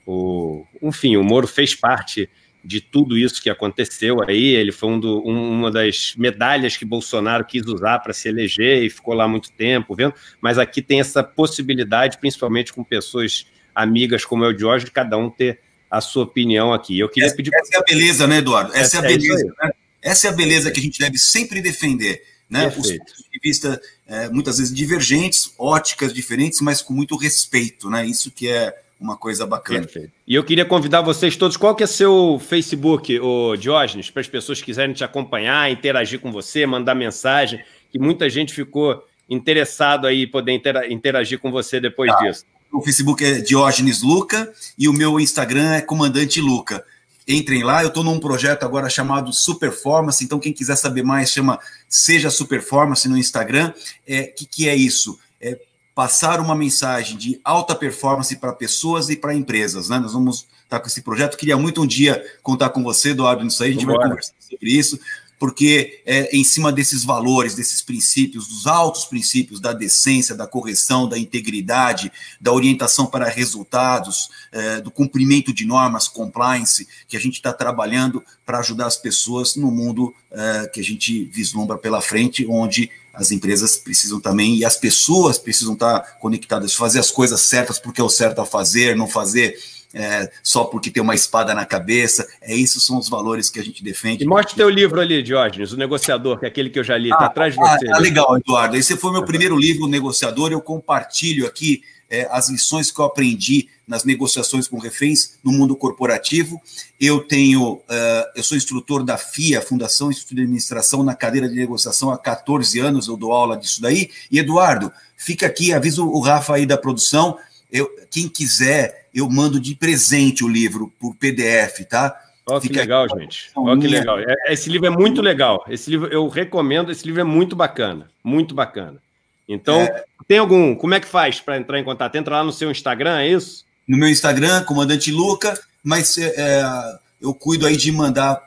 o, enfim, o Moro fez parte de tudo isso que aconteceu aí. Ele foi um do, um, uma das medalhas que Bolsonaro quis usar para se eleger e ficou lá muito tempo vendo, mas aqui tem essa possibilidade, principalmente com pessoas amigas como eu, Jorge, de cada um ter a sua opinião aqui. Eu queria essa, pedir... essa é a beleza, né, Eduardo? Essa, essa é a beleza, é né? Essa é a beleza que a gente deve sempre defender, né? Os Perfeito. pontos de vista, é, muitas vezes divergentes, óticas diferentes, mas com muito respeito, né? Isso que é uma coisa bacana. Perfeito. E eu queria convidar vocês todos, qual que é seu Facebook, ô Diógenes, para as pessoas que quiserem te acompanhar, interagir com você, mandar mensagem, que muita gente ficou interessado aí em poder interagir com você depois tá. disso. O Facebook é Diógenes Luca e o meu Instagram é Comandante Luca. Entrem lá, eu estou num projeto agora chamado Superformance, então quem quiser saber mais chama Seja Superformance no Instagram. O é, que, que é isso? É passar uma mensagem de alta performance para pessoas e para empresas, né? Nós vamos estar com esse projeto. Queria muito um dia contar com você, Eduardo, nisso aí, a gente vai conversar sobre isso, porque é em cima desses valores, desses princípios, dos altos princípios da decência, da correção, da integridade, da orientação para resultados, é, do cumprimento de normas, compliance, que a gente está trabalhando para ajudar as pessoas no mundo é, que a gente vislumbra pela frente, onde as empresas precisam também, e as pessoas precisam estar conectadas, fazer as coisas certas porque é o certo a fazer, não fazer é, só porque tem uma espada na cabeça. É isso, são os valores que a gente defende. E mostre teu livro ali, Diógenes, O Negociador, que é aquele que eu já li, está ah, atrás de você. Ah, legal, Eduardo. Esse foi meu primeiro livro, O Negociador. Eu compartilho aqui é, as lições que eu aprendi nas negociações com reféns no mundo corporativo. Eu tenho, uh, eu sou instrutor da F I A, Fundação Instituto de Administração, na cadeira de negociação há quatorze anos, eu dou aula disso daí. E, Eduardo, fica aqui, avisa o Rafa aí da produção, eu, quem quiser, eu mando de presente o livro por P D F, tá? Olha que legal, gente. Olha que legal. Esse livro é muito legal. Esse livro eu recomendo, esse livro é muito bacana, muito bacana. Então, é... tem algum, como é que faz para entrar em contato? Entra lá no seu Instagram, é isso? No meu Instagram, Comandante Luca, mas é, eu cuido aí de mandar,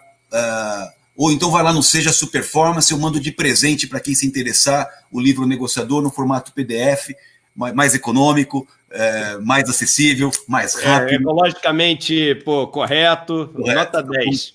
é, ou então vai lá no Seja Superformance, eu mando de presente para quem se interessar o livro Negociador no formato P D F, mais, mais econômico, é, mais acessível, mais rápido. É, ecologicamente pô, correto, correto, nota dez.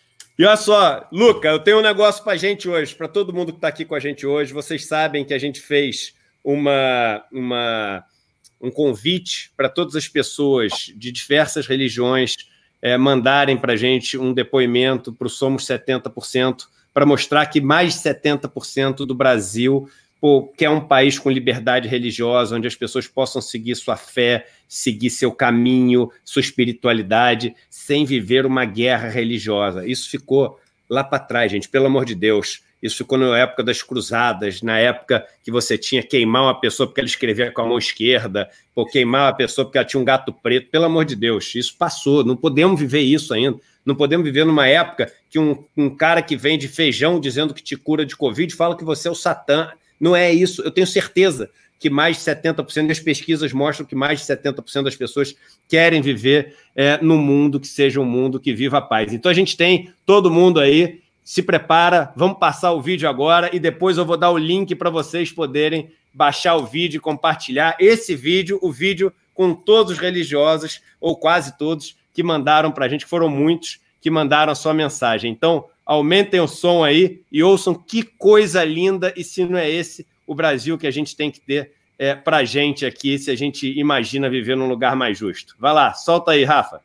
E olha só, Luca, eu tenho um negócio para a gente hoje, para todo mundo que está aqui com a gente hoje. Vocês sabem que a gente fez uma... uma um convite para todas as pessoas de diversas religiões é, mandarem para a gente um depoimento para o Somos setenta por cento, para mostrar que mais de setenta por cento do Brasil pô, quer um país com liberdade religiosa, onde as pessoas possam seguir sua fé, seguir seu caminho, sua espiritualidade, sem viver uma guerra religiosa. Isso ficou lá para trás, gente, pelo amor de Deus. Isso ficou na época das cruzadas, na época que você tinha que queimar uma pessoa porque ela escrevia com a mão esquerda, ou queimar uma pessoa porque ela tinha um gato preto. Pelo amor de Deus, isso passou. Não podemos viver isso ainda. Não podemos viver numa época que um, um cara que vende feijão dizendo que te cura de Covid fala que você é o Satã. Não é isso. Eu tenho certeza que mais de setenta por cento das pesquisas mostram que mais de setenta por cento das pessoas querem viver é, num mundo que seja um mundo que viva a paz. Então a gente tem todo mundo aí, se prepara, vamos passar o vídeo agora e depois eu vou dar o link para vocês poderem baixar o vídeo e compartilhar esse vídeo, o vídeo com todos os religiosos, ou quase todos, que mandaram para a gente, que foram muitos, que mandaram a sua mensagem. Então, aumentem o som aí e ouçam que coisa linda, e se não é esse o Brasil que a gente tem que ter é, para a gente aqui, se a gente imagina viver num lugar mais justo. Vai lá, solta aí, Rafa.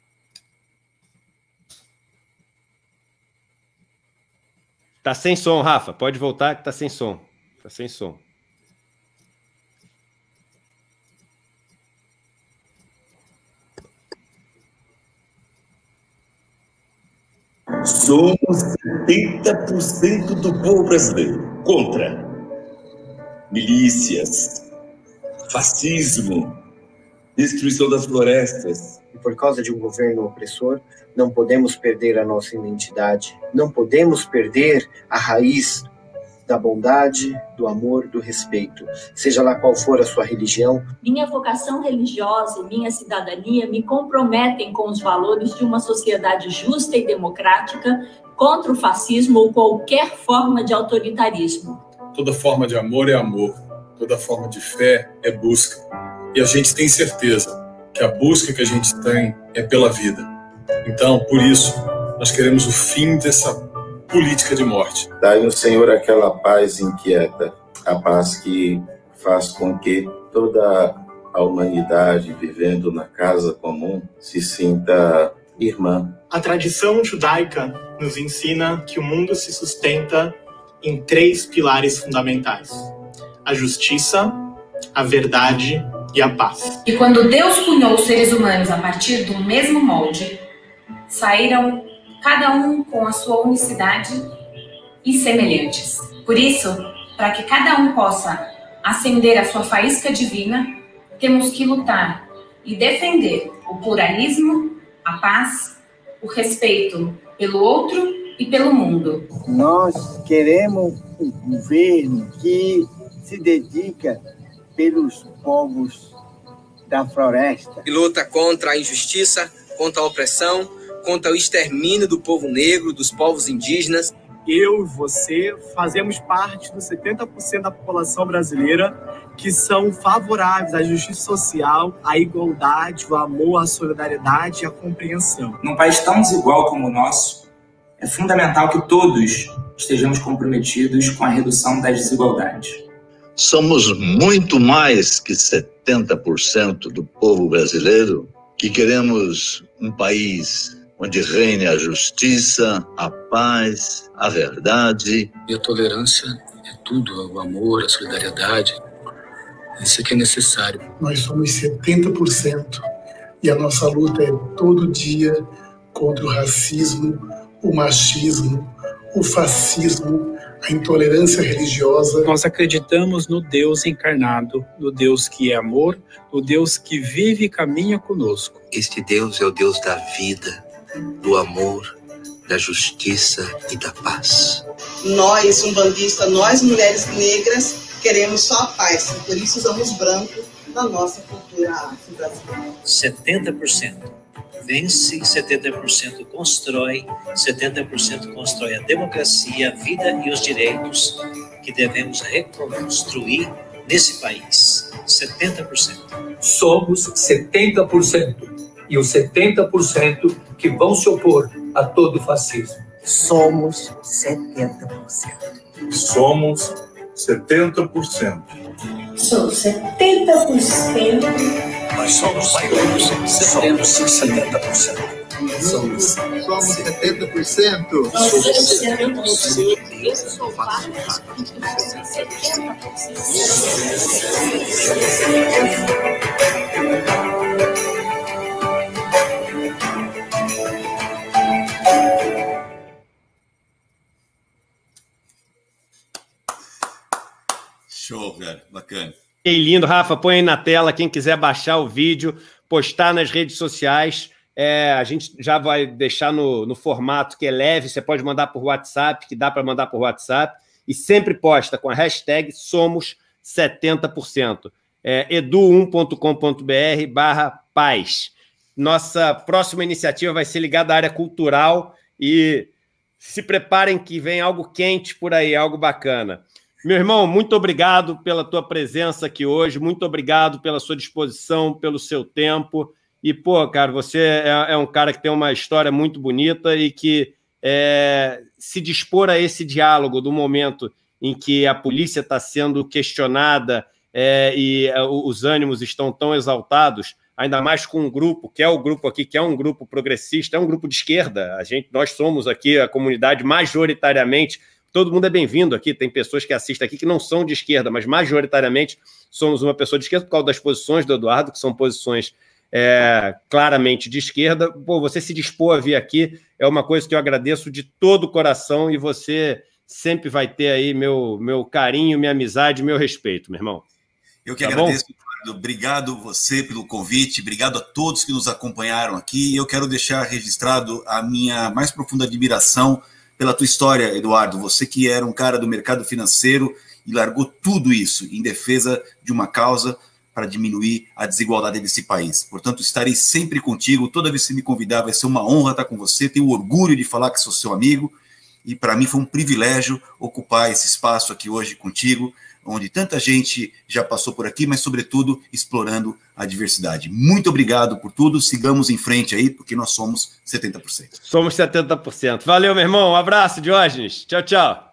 Tá sem som, Rafa. Pode voltar que tá sem som. Tá sem som. Somos setenta por cento do povo brasileiro contra milícias, fascismo, destruição das florestas. E por causa de um governo opressor, não podemos perder a nossa identidade, não podemos perder a raiz da bondade, do amor, do respeito, seja lá qual for a sua religião. Minha vocação religiosa e minha cidadania me comprometem com os valores de uma sociedade justa e democrática, contra o fascismo ou qualquer forma de autoritarismo. Toda forma de amor é amor, toda forma de fé é busca. E a gente tem certeza que a busca que a gente tem é pela vida. Então, por isso, nós queremos o fim dessa política de morte. Dai-nos, Senhor, aquela paz inquieta, a paz que faz com que toda a humanidade vivendo na casa comum se sinta irmã. A tradição judaica nos ensina que o mundo se sustenta em três pilares fundamentais: a justiça, a verdade e a paz. E quando Deus cunhou os seres humanos a partir do mesmo molde, saíram cada um com a sua unicidade e semelhantes. Por isso, para que cada um possa acender a sua faísca divina, temos que lutar e defender o pluralismo, a paz, o respeito pelo outro e pelo mundo. Nós queremos um governo que se dedica pelos povos da floresta. E luta contra a injustiça, contra a opressão, contra o extermínio do povo negro, dos povos indígenas. Eu e você fazemos parte dos setenta por cento da população brasileira que são favoráveis à justiça social, à igualdade, ao amor, à solidariedade e à compreensão. Num país tão desigual como o nosso, é fundamental que todos estejamos comprometidos com a redução das desigualdades. Somos muito mais que setenta por cento do povo brasileiro que queremos um país onde reine a justiça, a paz, a verdade. E a tolerância é tudo, o amor, a solidariedade. Isso é que é necessário. Nós somos setenta por cento e a nossa luta é todo dia contra o racismo, o machismo, o fascismo, a intolerância religiosa. Nós acreditamos no Deus encarnado, no Deus que é amor, no Deus que vive e caminha conosco. Este Deus é o Deus da vida, do amor, da justiça e da paz. Nós, umbandistas, nós mulheres negras, queremos só a paz, por isso usamos branco na nossa cultura afro-brasileira. setenta por cento vence, setenta por cento constrói, setenta por cento constrói a democracia, a vida e os direitos que devemos reconstruir nesse país. setenta por cento. Somos setenta por cento e os setenta por cento que vão se opor a todo fascismo. Somos setenta por cento. Somos setenta por cento. Somos setenta por cento. Nós somos somos setenta por cento. Somos setenta por cento. Somos setenta por cento. Eu sou parte de setenta por cento. Show, cara. Bacana. Que lindo, Rafa. Põe aí na tela quem quiser baixar o vídeo, postar nas redes sociais. É, a gente já vai deixar no, no formato que é leve, você pode mandar por WhatsApp, que dá para mandar por WhatsApp. e sempre posta com a hashtag Somos setenta por cento. É, edu um ponto com ponto br barra paz. Nossa próxima iniciativa vai ser ligada à área cultural e se preparem que vem algo quente por aí, algo bacana. Meu irmão, muito obrigado pela tua presença aqui hoje, muito obrigado pela sua disposição, pelo seu tempo. E, pô, cara, você é, é um cara que tem uma história muito bonita e que é, se dispor a esse diálogo do momento em que a polícia está sendo questionada é, e é, os ânimos estão tão exaltados, ainda mais com um grupo, que é o grupo aqui, que é um grupo progressista, é um grupo de esquerda. A gente, nós somos aqui a comunidade majoritariamente, todo mundo é bem-vindo aqui, tem pessoas que assistem aqui que não são de esquerda, mas majoritariamente somos uma pessoa de esquerda por causa das posições do Eduardo, que são posições é, claramente de esquerda. Pô, você se dispor a vir aqui é uma coisa que eu agradeço de todo o coração e você sempre vai ter aí meu, meu carinho, minha amizade, meu respeito, meu irmão. Eu que tá agradeço, bom? Eduardo. Obrigado você pelo convite, obrigado a todos que nos acompanharam aqui. Eu quero deixar registrado a minha mais profunda admiração pela tua história, Eduardo. Você que era um cara do mercado financeiro e largou tudo isso em defesa de uma causa para diminuir a desigualdade desse país. Portanto, estarei sempre contigo. Toda vez que você me convidar, vai ser uma honra estar com você. Tenho orgulho de falar que sou seu amigo. E para mim foi um privilégio ocupar esse espaço aqui hoje contigo, onde tanta gente já passou por aqui, mas, sobretudo, explorando a diversidade. Muito obrigado por tudo. Sigamos em frente aí, porque nós somos setenta por cento. Somos setenta por cento. Valeu, meu irmão. Um abraço, Diógenes. Tchau, tchau.